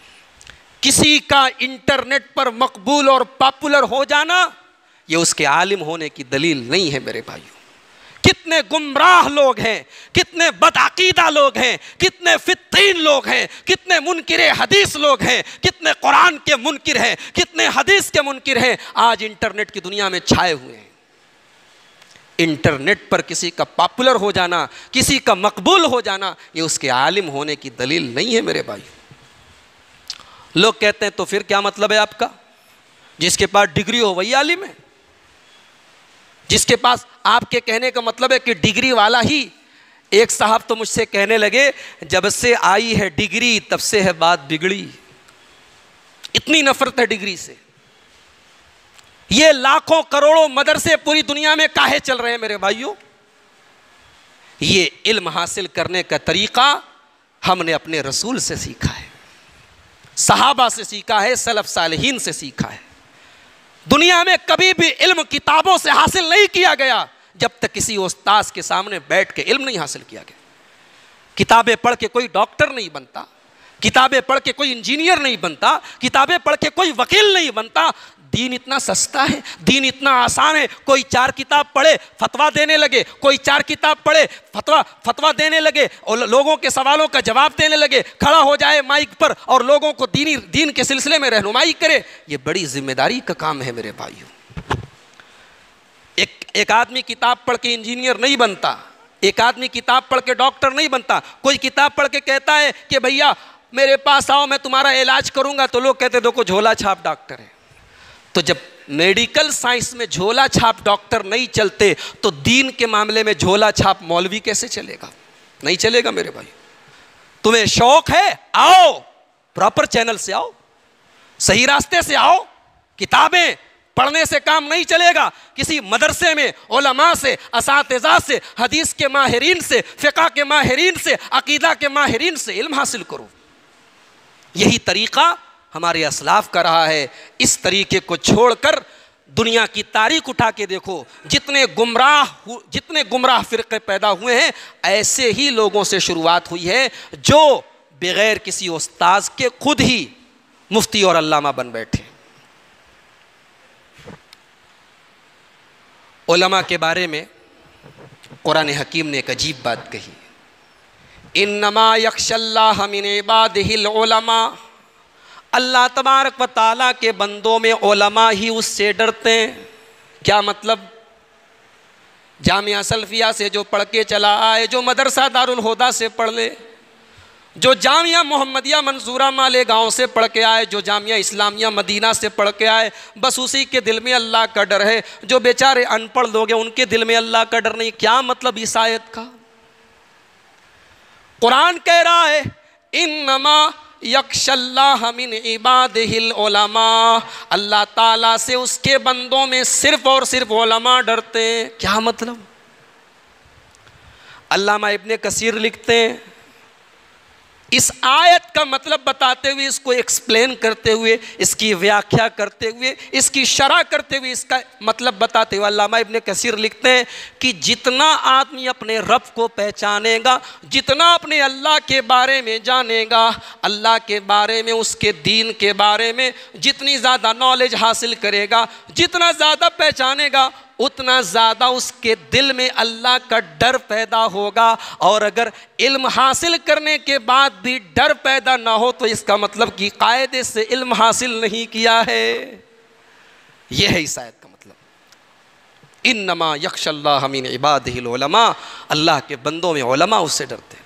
किसी का इंटरनेट पर मकबूल और पॉपुलर हो जाना ये उसके आलिम होने की दलील नहीं है। मेरे भाइयों, कितने गुमराह लोग हैं, कितने बदअकीदा लोग हैं, कितने फित्तीन लोग हैं, कितने मुनकिरे हदीस लोग हैं, कितने कुरान के मुनकिर हैं, कितने हदीस के मुनकिर हैं, आज इंटरनेट की दुनिया में छाए हुए हैं। इंटरनेट पर किसी का पॉपुलर हो जाना, किसी का मकबूल हो जाना, ये उसके आलिम होने की दलील नहीं है। मेरे भाई, लोग कहते हैं तो फिर क्या मतलब है आपका? जिसके पास डिग्री हो वही आलिम है? जिसके पास, आपके कहने का मतलब है कि डिग्री वाला ही। एक साहब तो मुझसे कहने लगे, जब से आई है डिग्री तब से है बात बिगड़ी। इतनी नफरत है डिग्री से। ये लाखों करोड़ों मदरसे पूरी दुनिया में काहे चल रहे हैं मेरे भाइयों? ये इल्म हासिल करने का तरीका हमने अपने रसूल से सीखा है, सहाबा से सीखा है, सलफ सालिहीन से सीखा है। दुनिया में कभी भी इल्म किताबों से हासिल नहीं किया गया जब तक किसी उस्ताद के सामने बैठ के इल्म नहीं हासिल किया गया। किताबें पढ़ के कोई डॉक्टर नहीं बनता, किताबें पढ़ के कोई इंजीनियर नहीं बनता, किताबें पढ़ के कोई वकील नहीं बनता। दीन इतना सस्ता है, दीन इतना आसान है। कोई चार किताब पढ़े फतवा देने लगे, कोई चार किताब पढ़े फतवा फतवा देने लगे और लोगों के सवालों का जवाब देने लगे, खड़ा हो जाए माइक पर और लोगों को दीनी दीन के सिलसिले में रहनुमाई करे। ये बड़ी जिम्मेदारी का काम है मेरे भाइयों। एक एक आदमी किताब पढ़ के इंजीनियर नहीं बनता, एक आदमी किताब पढ़ के डॉक्टर नहीं बनता। कोई किताब पढ़ के कहता है कि भैया मेरे पास आओ, मैं तुम्हारा इलाज करूंगा, तो लोग कहते देखो झोला छाप डॉक्टर है। तो जब मेडिकल साइंस में झोला छाप डॉक्टर नहीं चलते तो दीन के मामले में झोला छाप मौलवी कैसे चलेगा? नहीं चलेगा मेरे भाई। तुम्हें शौक है, आओ, प्रॉपर चैनल से आओ, सही रास्ते से आओ। किताबें पढ़ने से काम नहीं चलेगा। किसी मदरसे में उलमा से, असातिज़ा से, हदीस के माहिरीन से, फ़िक़्ह के माहिरीन से, अकीदा के माहिरीन से इल्म हासिल करो। यही तरीका हमारे असलाफ का रहा है। इस तरीके को छोड़कर दुनिया की तारीख उठा के देखो, जितने गुमराह जितने गुमराह फ़िरक़े पैदा हुए हैं, ऐसे ही लोगों से शुरुआत हुई है जो बग़ैर किसी उस्ताद के खुद ही मुफ्ती और अल्लामा बन बैठे। उलमा के बारे में कुरान हकीम ने एक अजीब बात कही, इन्नमा यख्शल्लाह मिन इबादिहिल उलमा, अल्लाह तबारक व ताला के बंदों में उलमा ही उससे डरते हैं। क्या मतलब? जामिया सल्फिया से जो पढ़ के चला आए, जो मदरसा दारुल हुदा से पढ़ ले, जो जामिया मोहम्मदिया मंसूरा मालेगांव से पढ़ के आए, जो जामिया इस्लामिया मदीना से पढ़ के आए, बस उसी के दिल में अल्लाह का डर है। जो बेचारे अनपढ़ लोग हैं उनके दिल में अल्लाह का डर नहीं। क्या मतलब इस आयत का? कुरान कह रहा है इन्नमा यख्शल्लाह मिन इबादिहिल उलमा, अल्लाह ताला से उसके बंदों में सिर्फ और सिर्फ उलमा डरते हैं। क्या मतलब? अल्लामा इब्ने कसीर लिखते हैं, इस आयत का मतलब बताते हुए, इसको एक्सप्लेन करते हुए, इसकी व्याख्या करते हुए, इसकी शरह करते हुए, इसका मतलब बताते हुए अल्लामा इब्ने कसीर लिखते हैं कि जितना आदमी अपने रब को पहचानेगा, जितना अपने अल्लाह के बारे में जानेगा, अल्लाह के बारे में, उसके दीन के बारे में जितनी ज़्यादा नॉलेज हासिल करेगा, जितना ज़्यादा पहचानेगा, उतना ज़्यादा उसके दिल में अल्लाह का डर पैदा होगा। और अगर इल्म हासिल करने के बाद भी डर पैदा ना हो तो इसका मतलब कि कायदे से इल्म हासिल नहीं किया है। यह है इस आयत का मतलब। इन्नमा यख्शल्लाह मिन इबादिहिल उलमा, अल्लाह के बंदों में उलमा उससे डरते हैं।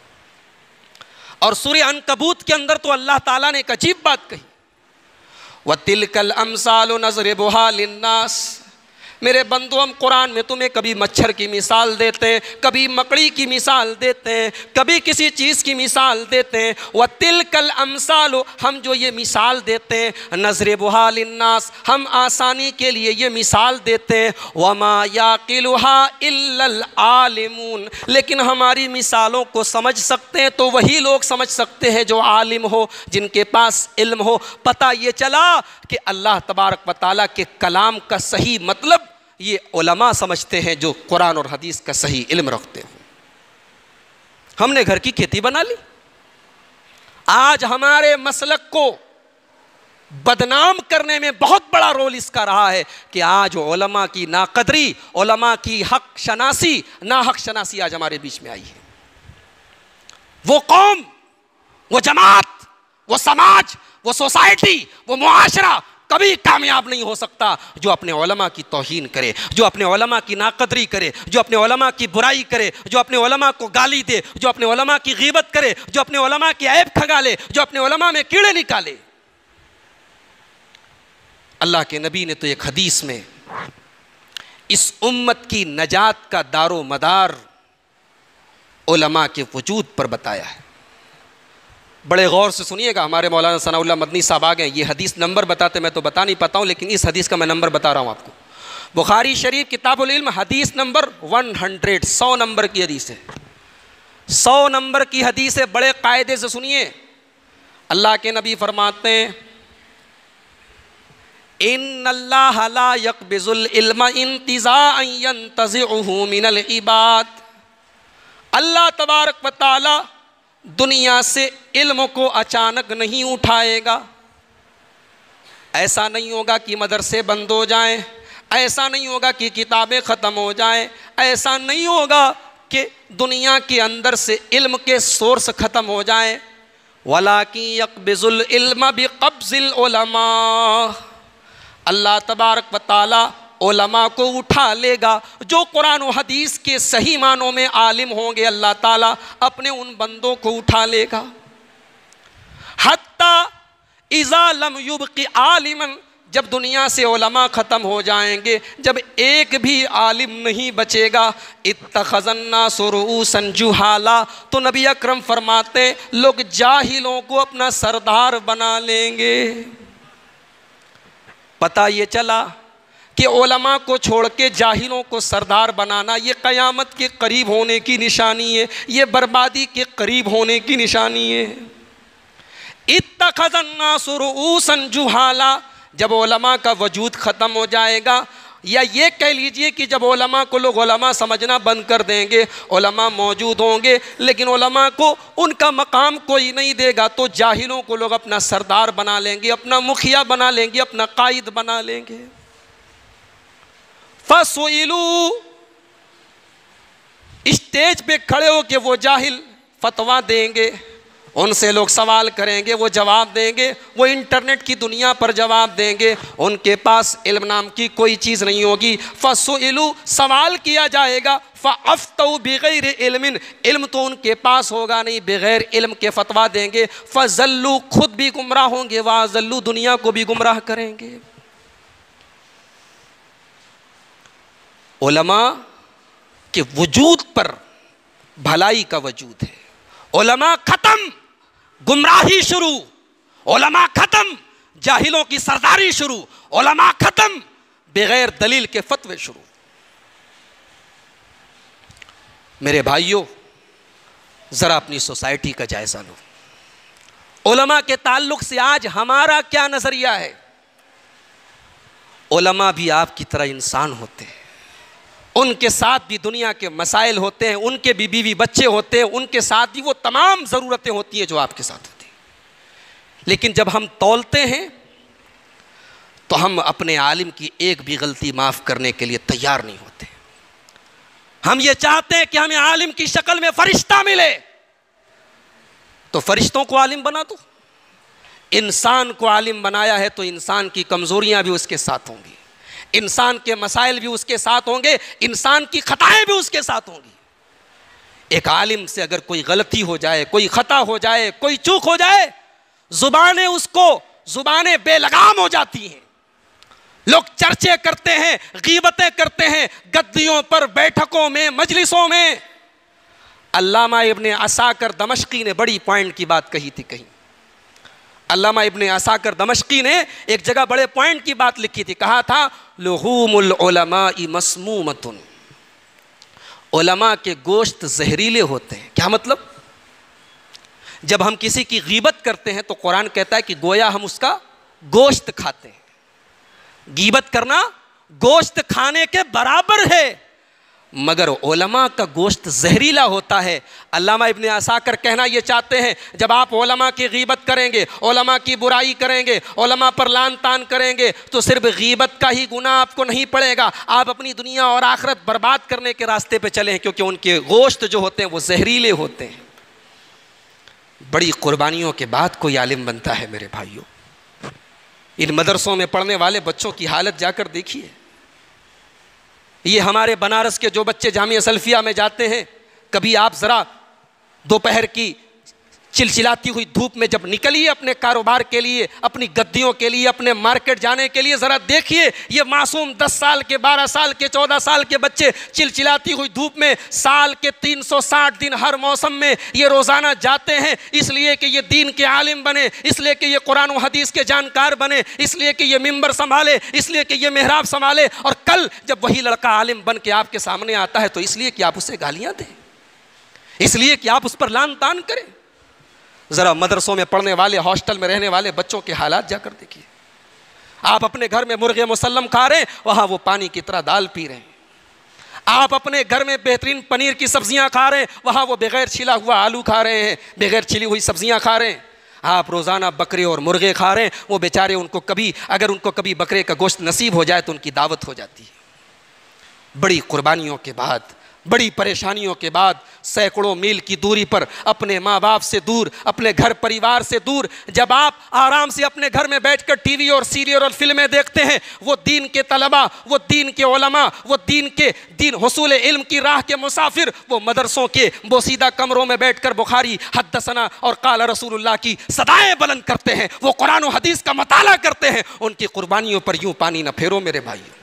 और सूरह अनकबूत के अंदर तो अल्लाह ताला ने एक अजीब बात कही, व तिलकल अमसालु नज़रिबुहा लिन्नास। मेरे बंदो, हम कुरान में तुम्हें कभी मच्छर की मिसाल देते हैं, कभी मकड़ी की मिसाल देते हैं, कभी किसी चीज़ की मिसाल देते हैं। व तिलकल अमसालो, हम जो ये मिसाल देते हैं, नज़रिबुहा लिन्नास, हम आसानी के लिए ये मिसाल देते हैं। वमा याकिलुहा इल्लल आलिमून, लेकिन हमारी मिसालों को समझ सकते हैं तो वही लोग समझ सकते हैं जो आलिम हो, जिनके पास इल्म हो। पता ये चला कि अल्लाह तबारक व तआला के कलाम का सही मतलब ये उलमा समझते हैं जो कुरान और हदीस का सही इल्म रखते हो। हमने घर की खेती बना ली। आज हमारे मसलक को बदनाम करने में बहुत बड़ा रोल इसका रहा है कि आज उलमा की नाकदरी, उलमा की हक शनासी, ना हक शनासी आज हमारे बीच में आई है। वो कौम, वो जमात, वो समाज, वो सोसाइटी, वो मुआशरा कभी कामयाब नहीं हो सकता जो अपने उलमा की तौहीन करे, जो अपने उलमा की नाकदरी करे, जो अपने उलमा की बुराई करे, जो अपने उलमा को गाली दे, जो अपने उलमा की गीबत करे, जो अपने उलमा की ऐब खगाले, जो अपने उलमा में कीड़े निकाले। अल्लाह के नबी ने तो एक हदीस में इस उम्मत की नजात का दारो मदार उलमा के वजूद पर बताया है। बड़े गौर से सुनिएगा, हमारे मौलाना सनाउल्लाह मदनी साहब आ गए। ये हदीस नंबर बताते मैं तो बता नहीं पाता हूँ, लेकिन इस हदीस का मैं नंबर बता रहा हूँ आपको। बुखारी शरीफ किताबुल इल्म हदीस नंबर हंड्रेड, सौ नंबर की हदीस है। सौ नंबर की हदीस है। बड़े कायदे से सुनिए। अल्लाह के नबी फरमाते हैं, इन्नल्लाह ला यक़बिज़ुल इल्मा इंतिज़ाअन यंतज़िउहु मिनल इबाद। अल्लाह तबारक व तआला दुनिया से इल्म को अचानक नहीं उठाएगा। ऐसा नहीं होगा कि मदरसे बंद हो जाएं, ऐसा नहीं होगा कि किताबें ख़त्म हो जाएं, ऐसा नहीं होगा कि दुनिया के अंदर से इल्म के सोर्स ख़त्म हो जाएं। वलाकिन यक़बिज़ुल इल्म बिक़ब्ज़िल उलमा, अल्लाह तबारक व तआला उलमा को उठा लेगा। जो कुरान और हदीस के सही मानों में आलिम होंगे, अल्लाह ताला अपने उन बंदों को उठा लेगा। हत्ता इज़ा लम युबक़ि आलिमन, जब दुनिया से उलमा ख़त्म हो जाएंगे, जब एक भी आलिम नहीं बचेगा, इत्तख़ज़न्नासु रुऊसन जुहाला, तो नबी अकरम फरमाते लोग जाहिलों को अपना सरदार बना लेंगे। पता ये चला कि उलमा को छोड़ के जाहिलों को सरदार बनाना ये क़यामत के करीब होने की निशानी है, ये बर्बादी के करीब होने की निशानी है। इत्तख़ज़न्नासु रुऊसन जुहाला, जब उलमा का वजूद ख़त्म हो जाएगा, या ये कह लीजिए कि जब उलमा को लोग उलमा समझना बंद कर देंगे, उलमा मौजूद होंगे लेकिन उलमा को उनका मकाम कोई नहीं देगा, तो जाहिलों को लोग अपना सरदार बना लेंगे, अपना मुखिया बना लेंगे, अपना कायद बना लेंगे। फसुइलू, स्टेज पे खड़े हो के वो जाहिल फतवा देंगे, उनसे लोग सवाल करेंगे, वो जवाब देंगे, वो इंटरनेट की दुनिया पर जवाब देंगे, उनके पास इल्म नाम की कोई चीज़ नहीं होगी। फसुइलू, सवाल किया जाएगा, फ़अफ़्तऊ बिग़ैर इल्मिन, इल्म तो उनके पास होगा नहीं, बग़ैर इल्म के फतवा देंगे। फ़ज़ल्लू, खुद भी गुमराह होंगे, वाज़ल्लू, दुनिया को भी गुमराह करेंगे। उलमा के वजूद पर भलाई का वजूद है। उलमा खत्म, गुमराही शुरू। उलमा खत्म, जाहिलों की सरदारी शुरू। उलमा खत्म, बगैर दलील के फतवे शुरू। मेरे भाइयों, जरा अपनी सोसाइटी का जायजा लो। उलमा के ताल्लुक से आज हमारा क्या नजरिया है? उलमा भी आपकी तरह इंसान होते हैं, उनके साथ भी दुनिया के मसाइल होते हैं, उनके भी बीवी बच्चे होते हैं, उनके साथ भी वो तमाम ज़रूरतें होती हैं जो आपके साथ होती हैं। लेकिन जब हम तौलते हैं तो हम अपने आलिम की एक भी गलती माफ़ करने के लिए तैयार नहीं होते। हम ये चाहते हैं कि हमें आलिम की शक्ल में फरिश्ता मिले, तो फरिश्तों को आलिम बना दो। इंसान को आलिम बनाया है तो इंसान की कमज़ोरियाँ भी उसके साथ होंगी, इंसान के मसाइल भी उसके साथ होंगे, इंसान की खताएं भी उसके साथ होंगी। एक आलिम से अगर कोई गलती हो जाए, कोई खता हो जाए, कोई चूक हो जाए, जुबानें उसको जुबानें बेलगाम हो जाती हैं। लोग चर्चे करते हैं, गीबतें करते हैं, गद्दियों पर, बैठकों में, मजलिसों में। अल्लामा इब्ने असाकर दमश्की ने बड़ी पॉइंट की बात कही थी। कहीं अल्लामा इब्ने असाकर दमश्की ने एक जगह बड़े पॉइंट की बात लिखी थी। कहा था, लुहूमुल उलमाई मस्मूमतुन, उलमा के गोश्त जहरीले होते हैं। क्या मतलब? जब हम किसी की गीबत करते हैं तो कुरान कहता है कि गोया हम उसका गोश्त खाते हैं। गीबत करना गोश्त खाने के बराबर है, मगर उलमा का गोश्त जहरीला होता है। अल्लामा इब्ने असाकर कहना ये चाहते हैं, जब आप उलमा की गीबत करेंगे, उलमा की बुराई करेंगे, उलमा पर लान तान करेंगे, तो सिर्फ गीबत का ही गुनाह आपको नहीं पड़ेगा, आप अपनी दुनिया और आखिरत बर्बाद करने के रास्ते पे चले हैं, क्योंकि उनके गोश्त जो होते हैं वो जहरीले होते हैं। बड़ी कुर्बानियों के बाद कोई आलिम बनता है मेरे भाइयों। इन मदरसों में पढ़ने वाले बच्चों की हालत जाकर देखिए। ये हमारे बनारस के जो बच्चे जामिया सल्फिया में जाते हैं, कभी आप ज़रा दोपहर की चिलचिलाती हुई धूप में जब निकलिए अपने कारोबार के लिए, अपनी गद्दियों के लिए, अपने मार्केट जाने के लिए, ज़रा देखिए ये मासूम दस साल के, बारह साल के, चौदह साल के बच्चे चिलचिलाती हुई धूप में साल के तीन सौ साठ दिन हर मौसम में ये रोज़ाना जाते हैं, इसलिए कि ये दीन के आलिम बने, इसलिए कि ये कुरान व हदीस के जानकार बने, इसलिए कि ये मिंबर संभाले, इसलिए कि ये मेहराब संभाले। और कल जब वही लड़का आलिम बन के आपके सामने आता है तो इसलिए कि आप उसे गालियाँ दें, इसलिए कि आप उस पर लान तान करें। ज़रा मदरसों में पढ़ने वाले, हॉस्टल में रहने वाले बच्चों के हालात जाकर देखिए। आप अपने घर में मुर्गे मुसल्लम खा रहे हैं, वहाँ वो पानी की तरह दाल पी रहे हैं। आप अपने घर में बेहतरीन पनीर की सब्जियाँ खा रहे हैं, वहाँ वो बगैर छिला हुआ आलू खा रहे हैं, बगैर छिली हुई सब्जियाँ खा रहे हैं। आप रोज़ाना बकरे और मुर्गे खा रहे हैं, वो बेचारे, उनको कभी अगर उनको कभी बकरे का गोश्त नसीब हो जाए तो उनकी दावत हो जाती है। बड़ी कुर्बानियों के बाद, बड़ी परेशानियों के बाद, सैकड़ों मील की दूरी पर, अपने माँ बाप से दूर, अपने घर परिवार से दूर, जब आप आराम से अपने घर में बैठकर टीवी और सीरियल और फिल्में देखते हैं, वो दीन के तलबा, वो दीन के उलमा, वो दीन के दीन हुसूल इल्म की राह के मुसाफिर, वो मदरसों के बोसीदा कमरों में बैठकर बुखारी, हद्दसना और काला रसूलुल्लाह की सदाएं बुलंद करते हैं, वो कुरान और हदीस का मताला करते हैं। उनकी कुर्बानियों पर यूं पानी न फेरो मेरे भाइयों,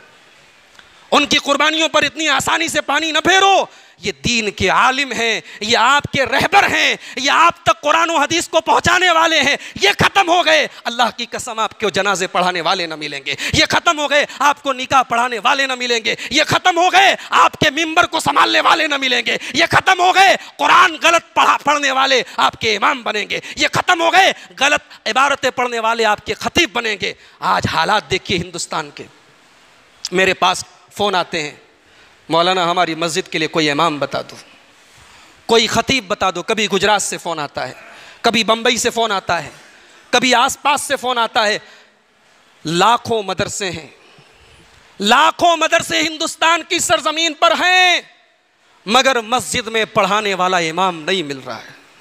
उनकी कुर्बानियों पर इतनी आसानी से पानी न फेरो। ये दीन के आलिम हैं, ये आपके रहबर हैं, ये आप तक कुरान और हदीस को पहुंचाने वाले हैं। ये खत्म हो गए, अल्लाह की कसम आपको जनाजे पढ़ाने वाले न मिलेंगे। ये खत्म हो गए, आपको निकाह पढ़ाने वाले न मिलेंगे। ये खत्म हो गए, आपके मिंबर को संभालने वाले न मिलेंगे। ये खत्म हो गए, कुरान गलत पढ़ा पढ़ने वाले आपके इमाम बनेंगे। ये खत्म हो गए, गलत इबारतें पढ़ने वाले आपके खतीब बनेंगे। आज हालात देखिए हिंदुस्तान के। मेरे पास फ़ोन आते हैं, मौलाना हमारी मस्जिद के लिए कोई इमाम बता दो, कोई खतीब बता दो। कभी गुजरात से फ़ोन आता है, कभी बम्बई से फ़ोन आता है, कभी आसपास से फ़ोन आता है। लाखों मदरसे हैं, लाखों मदरसे हिंदुस्तान की सरजमीन पर हैं, मगर मस्जिद में पढ़ाने वाला इमाम नहीं मिल रहा है।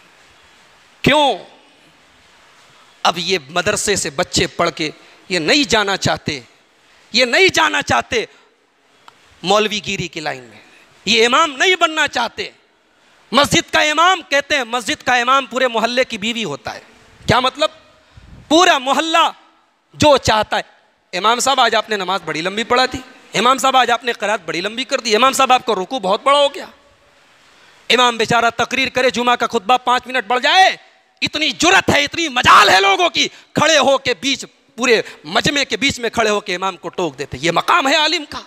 क्यों? अब ये मदरसे से बच्चे पढ़ के ये नहीं जाना चाहते, ये नहीं जाना चाहते मौलवीगिरी की लाइन में, ये इमाम नहीं बनना चाहते। मस्जिद का इमाम, कहते हैं मस्जिद का इमाम पूरे मोहल्ले की बीवी होता है। क्या मतलब? पूरा मोहल्ला जो चाहता है, इमाम साहब आज आपने नमाज बड़ी लंबी पढ़ा थी, इमाम साहब आज आपने क़रात बड़ी लंबी कर दी, इमाम साहब आपका रुकू बहुत बड़ा हो गया। इमाम बेचारा तकरीर करे, जुमा का खुतबा पाँच मिनट बढ़ जाए, इतनी जुरत है, इतनी मजाल है लोगों की, खड़े हो के बीच, पूरे मजमे के बीच में खड़े होकर इमाम को टोक देते। ये मकाम है आलिम का।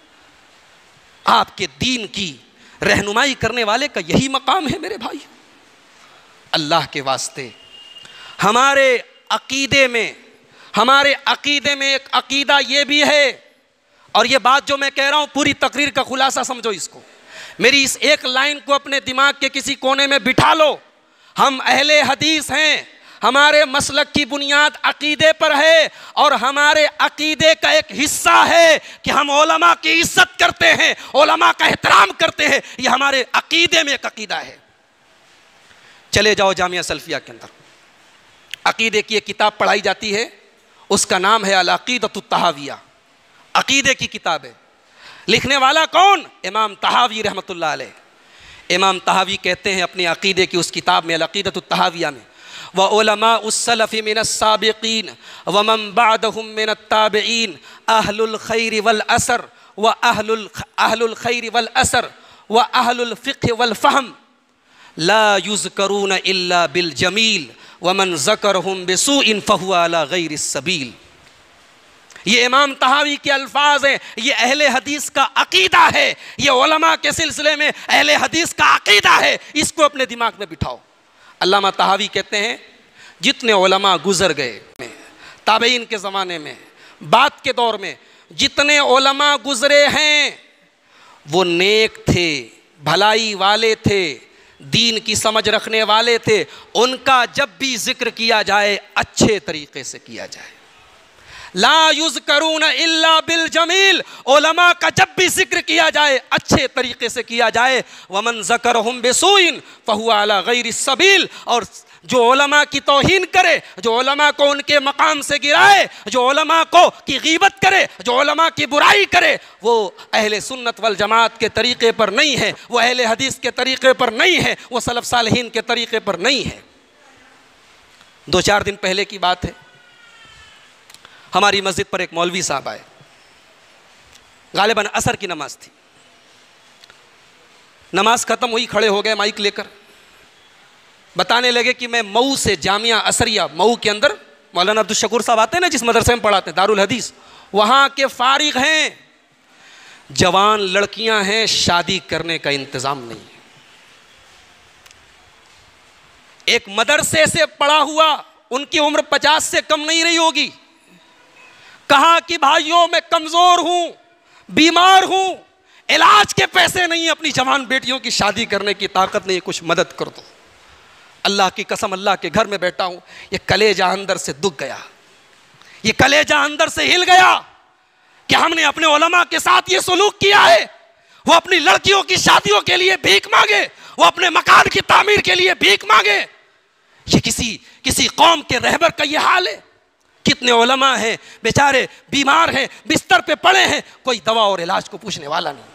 आपके दीन की रहनुमाई करने वाले का यही मकाम है मेरे भाई। अल्लाह के वास्ते हमारे अकीदे में, हमारे अकीदे में एक अकीदा ये भी है, और ये बात जो मैं कह रहा हूं पूरी तकरीर का खुलासा समझो इसको, मेरी इस एक लाइन को अपने दिमाग के किसी कोने में बिठा लो। हम अहले हदीस हैं, हमारे मसलक की बुनियाद अकीदे पर है, और हमारे अकीदे का एक हिस्सा है कि हम उलमा की इज्जत करते हैं, उलमा का एहतराम करते हैं। ये हमारे अकीदे में एक अकीदा है। चले जाओ जामिया सल्फिया के अंदर, अकीदे की एक किताब पढ़ाई जाती है, उसका नाम है अल अकीदतुत तहाविया। अकीदे की किताब है, लिखने वाला कौन? इमाम तहावी रहमतुल्लाह अलैह। इमाम तहावी कहते हैं अपने अकीदे की उस किताब में अल अकीदतुत तहाविया में, व उलमा उस्सलफ़ी मिनस साबिक़ीन व मन बअदहुम मिनत ताबिईन अहलुल खैर वल असर व अहलुल अहलुल खैर वल असर व अहलुल फ़िक़्ह वल फ़हम ला युज़करून इल्ला बिल जमील व मन ज़करहुम बिसूइन फ़हुवा अला गैरिस सबील। ये इमाम तहावी के अल्फाज हैं, ये अहले हदीस का अकीदा है, ये उलमा के सिलसिले में अहले हदीस का अकीदा है। इसको अपने दिमाग में बिठाओ। अल्लामा तहावी कहते हैं जितने उलमा गुजर गए ताबईन के ज़माने में, बाद के दौर में जितने उलमा गुजरे हैं वो नेक थे, भलाई वाले थे, दीन की समझ रखने वाले थे। उनका जब भी जिक्र किया जाए अच्छे तरीके से किया जाए। ला युज़करून इल्ला बिल जमील, उलमा का जब भी जिक्र किया जाए अच्छे तरीके से किया जाए। वमन ज़करहुम बिसूइन फ़हुवा अला गैरिस सबील, और जो उलमा की तौहीन करे, जो उलमा को उनके मकाम से गिराए, जो उलमा को की गीबत करे, जो उलमा की बुराई करे, वो अहले सुन्नत वल जमात के तरीके पर नहीं है, वो अहले हदीस के तरीके पर नहीं है, वो सलफ़ सालिहीन के तरीके पर नहीं है। दो चार दिन पहले की बात है, हमारी मस्जिद पर एक मौलवी साहब आए, गालिबन असर की नमाज थी, नमाज खत्म हुई, खड़े हो गए माइक लेकर, बताने लगे कि मैं मऊ से जामिया असरिया, मऊ के अंदर मौलाना अब्दुल शकूर साहब आते हैं ना जिस मदरसे में पढ़ाते हैं, दारुल हदीस, वहाँ के फारिग हैं, जवान लड़कियां हैं, शादी करने का इंतज़ाम नहीं है। एक मदरसे से पढ़ा हुआ, उनकी उम्र पचास से कम नहीं रही होगी, कहा कि भाइयों मैं कमज़ोर हूँ, बीमार हूँ, इलाज के पैसे नहीं, अपनी जवान बेटियों की शादी करने की ताकत नहीं, कुछ मदद कर दो। अल्लाह की कसम, अल्लाह के घर में बैठा हूँ, ये कलेजा अंदर से दुख गया, ये कलेजा अंदर से हिल गया कि हमने अपने उलमा के साथ ये सलूक किया है। वो अपनी लड़कियों की शादियों के लिए भीख मांगे, वो अपने मकान की तामीर के लिए भीख मांगे। ये किसी किसी कौम के रहबर का ये हाल है। कितने उलमा हैं बेचारे बीमार हैं, बिस्तर पे पड़े हैं, कोई दवा और इलाज को पूछने वाला नहीं।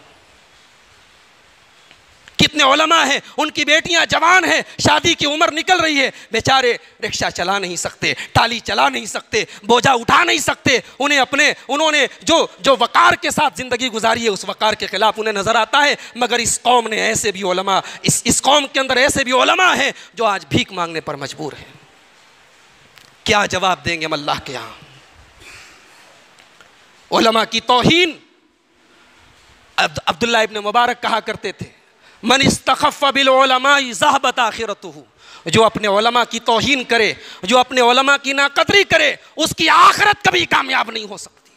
कितने उलमा हैं, उनकी बेटियां जवान हैं, शादी की उम्र निकल रही है, बेचारे रिक्शा चला नहीं सकते, टाली चला नहीं सकते, बोझा उठा नहीं सकते। उन्हें अपने उन्होंने जो जो वकार के साथ ज़िंदगी गुजारी है, उस वकार के खिलाफ उन्हें नज़र आता है। मगर इस कौम ने ऐसे भी उलमा, इस इस कौम के अंदर ऐसे भी उलमा हैं जो आज भीख मांगने पर मजबूर हैं। क्या जवाब देंगे हम अल्लाह के यहाँ? उलमा की तौहीन, अब्दुल्लाह इब्न मुबारक कहा करते थे, मन इस्तखफ़ बिल उलमाई ज़हबत आखिरतुहु, जो अपने उलमा की तौहीन करे, जो अपने उलमा की नाक़दरी करे, उसकी आखिरत कभी कामयाब नहीं हो सकती।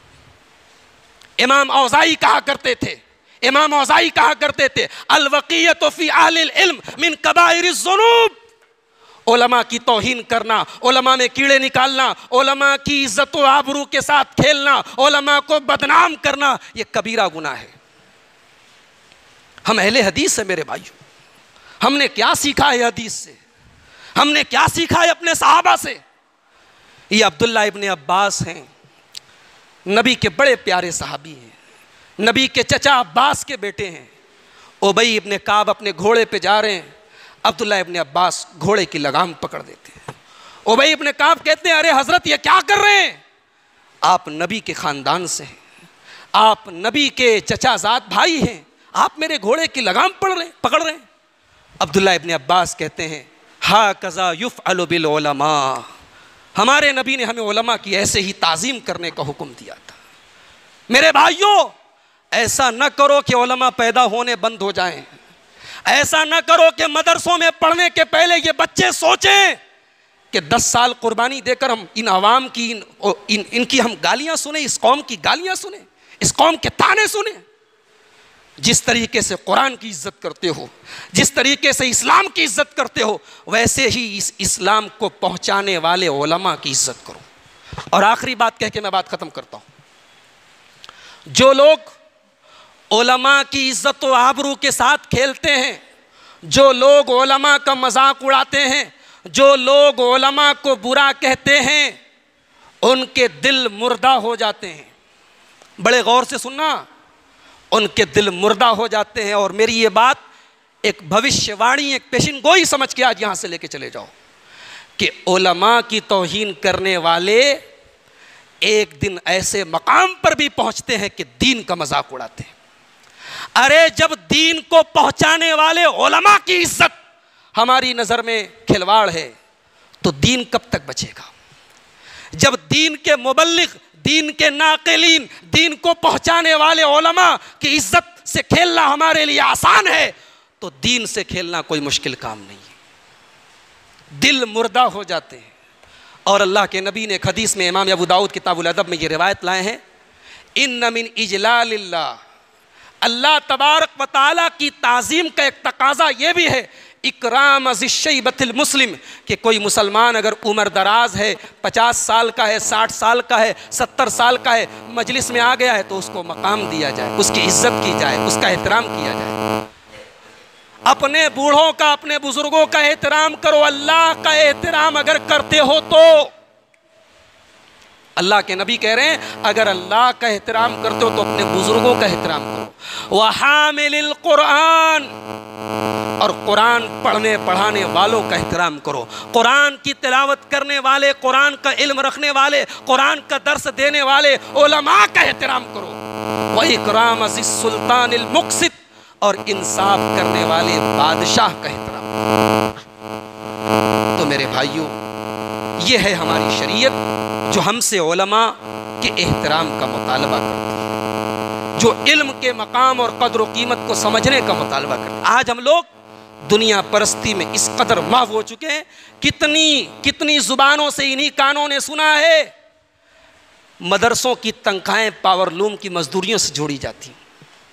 इमाम औज़ाई कहा करते थे, इमाम औज़ाई कहा करते थे, अल वक़ियतु फ़ी अहलिल इल्म मिन कबाइरिज़ ज़ुनूब, उलमा की तौहीन करना, उलमा में कीड़े निकालना, उलमा की इज्जत व आबरू के साथ खेलना, उलमा को बदनाम करना, ये कबीरा गुनाह है। हम अहले हदीस है मेरे भाइयों, हमने क्या सीखा है हदीस से? हमने क्या सीखा है अपने सहाबा से? ये अब्दुल्ला इब्ने अब्बास हैं, नबी के बड़े प्यारे सहाबी हैं, नबी के चचा अब्बास के बेटे हैं। उबई इब्ने काब अपने घोड़े पे जा रहे हैं, अब्दुल्ला इब्ने अब्बास घोड़े की लगाम पकड़ देते हैं। उबई इब्ने काब कहते हैं, अरे हजरत ये क्या कर रहे हैं? आप नबी के खानदान से हैं, आप नबी के चचाजाद भाई हैं, आप मेरे घोड़े की लगाम पकड़ रहे पकड़ रहे हैं। अब्दुल्ला इब्ने अब्बास कहते हैं, हा कज़ा युफ़अलु बिल उलमा, हमारे नबी ने हमें उलमा की ऐसे ही ताज़ीम करने का हुक्म दिया था। मेरे भाइयों, ऐसा न करो कि उलमा पैदा होने बंद हो जाएं, ऐसा न करो कि मदरसों में पढ़ने के पहले ये बच्चे सोचें कि दस साल कुर्बानी देकर हम इन आवाम की इन, इन, इनकी हम गालियां सुने, इस कौम की गालियां सुने, इस कौम के ताने सुने। जिस तरीके से कुरान की इज्जत करते हो, जिस तरीके से इस्लाम की इज्जत करते हो, वैसे ही इस इस्लाम को पहुंचाने वाले उलमा की इज्जत करो। और आखिरी बात कह के मैं बात खत्म करता हूं। जो लोग उलमा की इज्जत व आबरू के साथ खेलते हैं, जो लोग उलमा का मजाक उड़ाते हैं, जो लोग उलमा को बुरा कहते हैं, उनके दिल मुर्दा हो जाते हैं। बड़े गौर से सुनना, उनके दिल मुर्दा हो जाते हैं। और मेरी ये बात एक भविष्यवाणी, एक पेशिन गोई समझ के आज यहां से लेके चले जाओ कि उलमा की तौहीन करने वाले एक दिन ऐसे मकाम पर भी पहुंचते हैं कि दीन का मजाक उड़ाते हैं। अरे जब दीन को पहुंचाने वाले उलमा की इज्जत हमारी नजर में खिलवाड़ है तो दीन कब तक बचेगा? जब दीन के मुबल्लिग, दीन के नाक़िलीन, दीन को पहुंचाने वाले उलमा की इज्जत से खेलना हमारे लिए आसान है तो दीन से खेलना कोई मुश्किल काम नहीं है। दिल मुर्दा हो जाते हैं। और अल्लाह के नबी ने एक हदीस में, इमाम अबू दाऊद किताबुल अदब में ये रिवायत लाए हैं, इन्न मिन इजलालिल्लाह, अल्लाह तबारक व तआला की ताज़ीम का एक तकाजा ये भी है, इकराम अज़िश्शैबतिल मुस्लिम, कि कोई मुसलमान अगर उम्र दराज है, पचास साल का है, साठ साल का है, सत्तर साल का है, मजलिस में आ गया है तो उसको मकाम दिया जाए, उसकी इज्जत की जाए, उसका एहतराम किया जाए। अपने बूढ़ों का, अपने बुजुर्गों का एहतराम करो। अल्लाह का एहतराम अगर करते हो तो, अल्लाह के नबी कह रहे हैं अगर अल्लाह का एहतराम करते हो तो अपने बुजुर्गों का एहतराम करो। वहामिलिल कुरान, और कुरान पढ़ने पढ़ाने वालों का एहतराम करो। कुरान की तिलावत करने वाले, कुरान का इल्म रखने वाले, कुरान का दर्स देने वाले उलमा का एहतराम करो। वही इकराम अज़िज़ सुल्तानिल मुक़सित, और इंसाफ करने वाले बादशाह का एहतराम। तो मेरे भाइयों, ये है हमारी शरीयत जो हमसे उलमा के एहतराम का मुतालबा करती है, जो इल्म के मकाम और कद्र व कीमत को समझने का मुतालबा करती है। आज हम लोग दुनिया परस्ती में इस कदर माफ हो चुके हैं, कितनी कितनी जुबानों से इन्हीं कानों ने सुना है, मदरसों की तनख्वाहें पावरलूम की मजदूरियों से जोड़ी जाती हैं।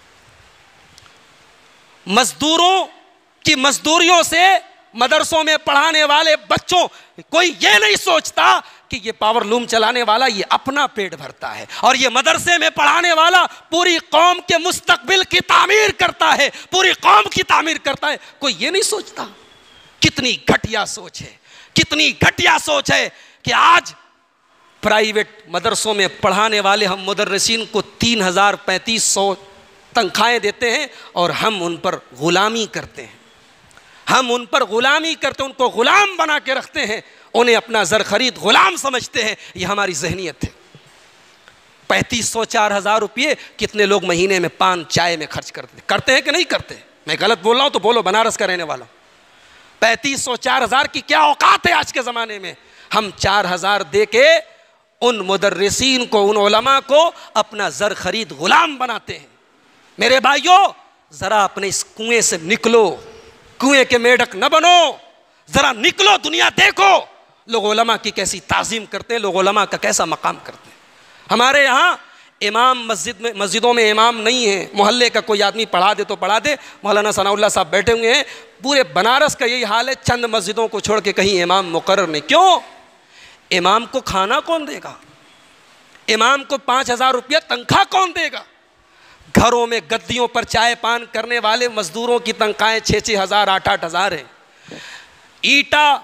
मजदूरों की मजदूरियों से मदरसों में पढ़ाने वाले बच्चों, कोई ये नहीं सोचता कि ये पावरलूम चलाने वाला ये अपना पेट भरता है और ये मदरसे में पढ़ाने वाला पूरी कौम के मुस्तकबिल की तामीर करता है, पूरी कौम की तामीर करता है। कोई ये नहीं सोचता। कितनी घटिया सोच है, कितनी घटिया सोच है कि आज प्राइवेट मदरसों में पढ़ाने वाले हम मुदर्रिसीन को तीन हजार पैंतीस सौ तनख्वाहें देते हैं और हम उन पर गुलामी करते हैं, हम उन पर गुलामी करते हैं, उनको गुलाम बना के रखते हैं, उन्हें अपना जर खरीद गुलाम समझते हैं। ये हमारी जहनीत है। पैंतीस सौ चार हजार रुपये कितने लोग महीने में पान चाय में खर्च करते करते हैं कि नहीं करते? मैं गलत बोल रहा हूं तो बोलो, बनारस का रहने वाला। पैंतीस सौ चार हजार की क्या औकात है आज के ज़माने में? हम चार हजार दे के उन मुदर्रिसीन को, उन उलमा को अपना जर खरीद गुलाम बनाते हैं। मेरे भाइयों, जरा अपने इस कुएं से निकलो, कुएं के मेढक न बनो, जरा निकलो, दुनिया देखो लोग उलमा की कैसी ताज़ीम करते हैं, लोग उलमा का कैसा मकाम करते हैं। हमारे यहाँ इमाम मस्जिद में, मस्जिदों में इमाम नहीं है, मोहल्ले का कोई आदमी पढ़ा दे तो पढ़ा दे। मौलाना सनाउल्लाह साहब बैठे हुए हैं, पूरे बनारस का यही हाल है, चंद मस्जिदों को छोड़ के कहीं इमाम मुकर्रर नहीं। क्यों? इमाम को खाना कौन देगा? इमाम को पाँच हजार रुपया तनख्वाह कौन देगा? घरों में गद्दियों पर चाय पान करने वाले मजदूरों की तनख्वाहें छः छः हजार आठ आठ हजार है। ईटा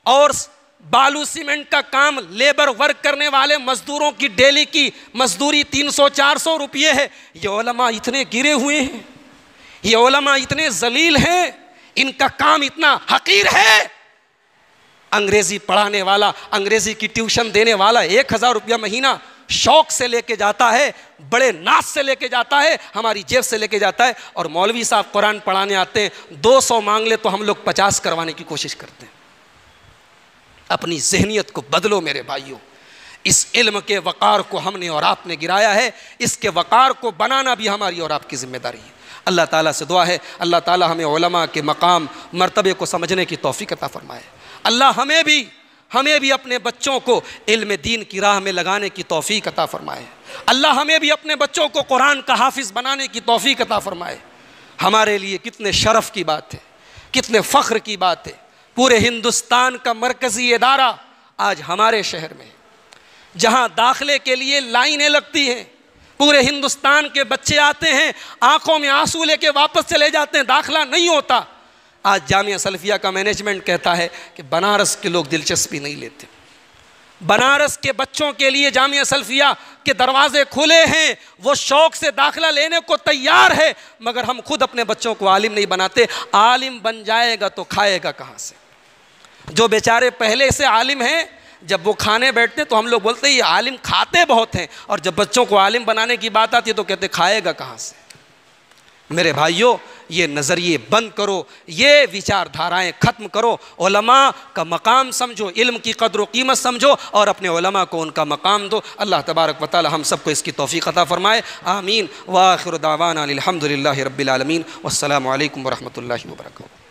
और बालू सीमेंट का काम लेबर वर्क करने वाले मजदूरों की डेली की मजदूरी तीन सौ चार सौ रुपये है। ये उलमा इतने गिरे हुए हैं, ये उलमा इतने जलील हैं, इनका काम इतना हकीर है। अंग्रेजी पढ़ाने वाला, अंग्रेजी की ट्यूशन देने वाला एक हजार रुपया महीना शौक से लेके जाता है, बड़े नाच से लेके जाता है, हमारी जेब से लेके जाता है। और मौलवी साहब कुरान पढ़ाने आते हैं, दो सौ मांग ले तो हम लोग पचास करवाने की कोशिश करते हैं। अपनी जहनियत को बदलो मेरे भाइयों। इस इल्म के वक़ार को हमने और आपने गिराया है, इसके वक़ार को बनाना भी हमारी और आपकी जिम्मेदारी है। अल्लाह ताला से दुआ है, अल्लाह ताला हमें उलमा के मकाम मर्तबे को समझने की तौफीक अता फरमाए। अल्लाह हमें भी हमें भी अपने बच्चों को इल्म दीन की राह में लगाने की तौफीक अता फरमाए। अल्लाह हमें भी अपने बच्चों को कुरान का हाफिज़ बनाने की तौफीक अता फरमाए। हमारे लिए कितने शरफ़ की बात है, कितने फ़ख्र की बात है, पूरे हिंदुस्तान का मरकज़ी इदारा आज हमारे शहर में, जहाँ दाखिले के लिए लाइनें लगती हैं, पूरे हिंदुस्तान के बच्चे आते हैं, आंखों में आंसू लेके वापस चले जाते हैं, दाखिला नहीं होता। आज जामिया सल्फिया का मैनेजमेंट कहता है कि बनारस के लोग दिलचस्पी नहीं लेते। बनारस के बच्चों के लिए जामिया सल्फिया के दरवाजे खुले हैं, वो शौक़ से दाखिला लेने को तैयार है, मगर हम खुद अपने बच्चों को आलिम नहीं बनाते। आलिम बन जाएगा तो खाएगा कहाँ से? जो बेचारे पहले से आलिम हैं, जब वो खाने बैठते तो हम लोग बोलते हैं ये आलिम खाते बहुत हैं, और जब बच्चों को आलिम बनाने की बात आती है तो कहते खाएगा कहाँ से? मेरे भाइयों, ये नज़रिए बंद करो, ये विचारधाराएं ख़त्म करो, उलमा का मकाम समझो, इल्म की कदर व कीमत समझो और अपने उलमा को उनका मकाम दो। अल्लाह तबारक व तआला हम सबको इसकी तौफ़ीक़ अता फ़रमाए। आमीन। व आखिर दावाना अनिल हम्दुलिल्लाहि रब्बिल आलमीन। वस्सलामु अलैकुम व रहमतुल्लाहि व बरकातुहू।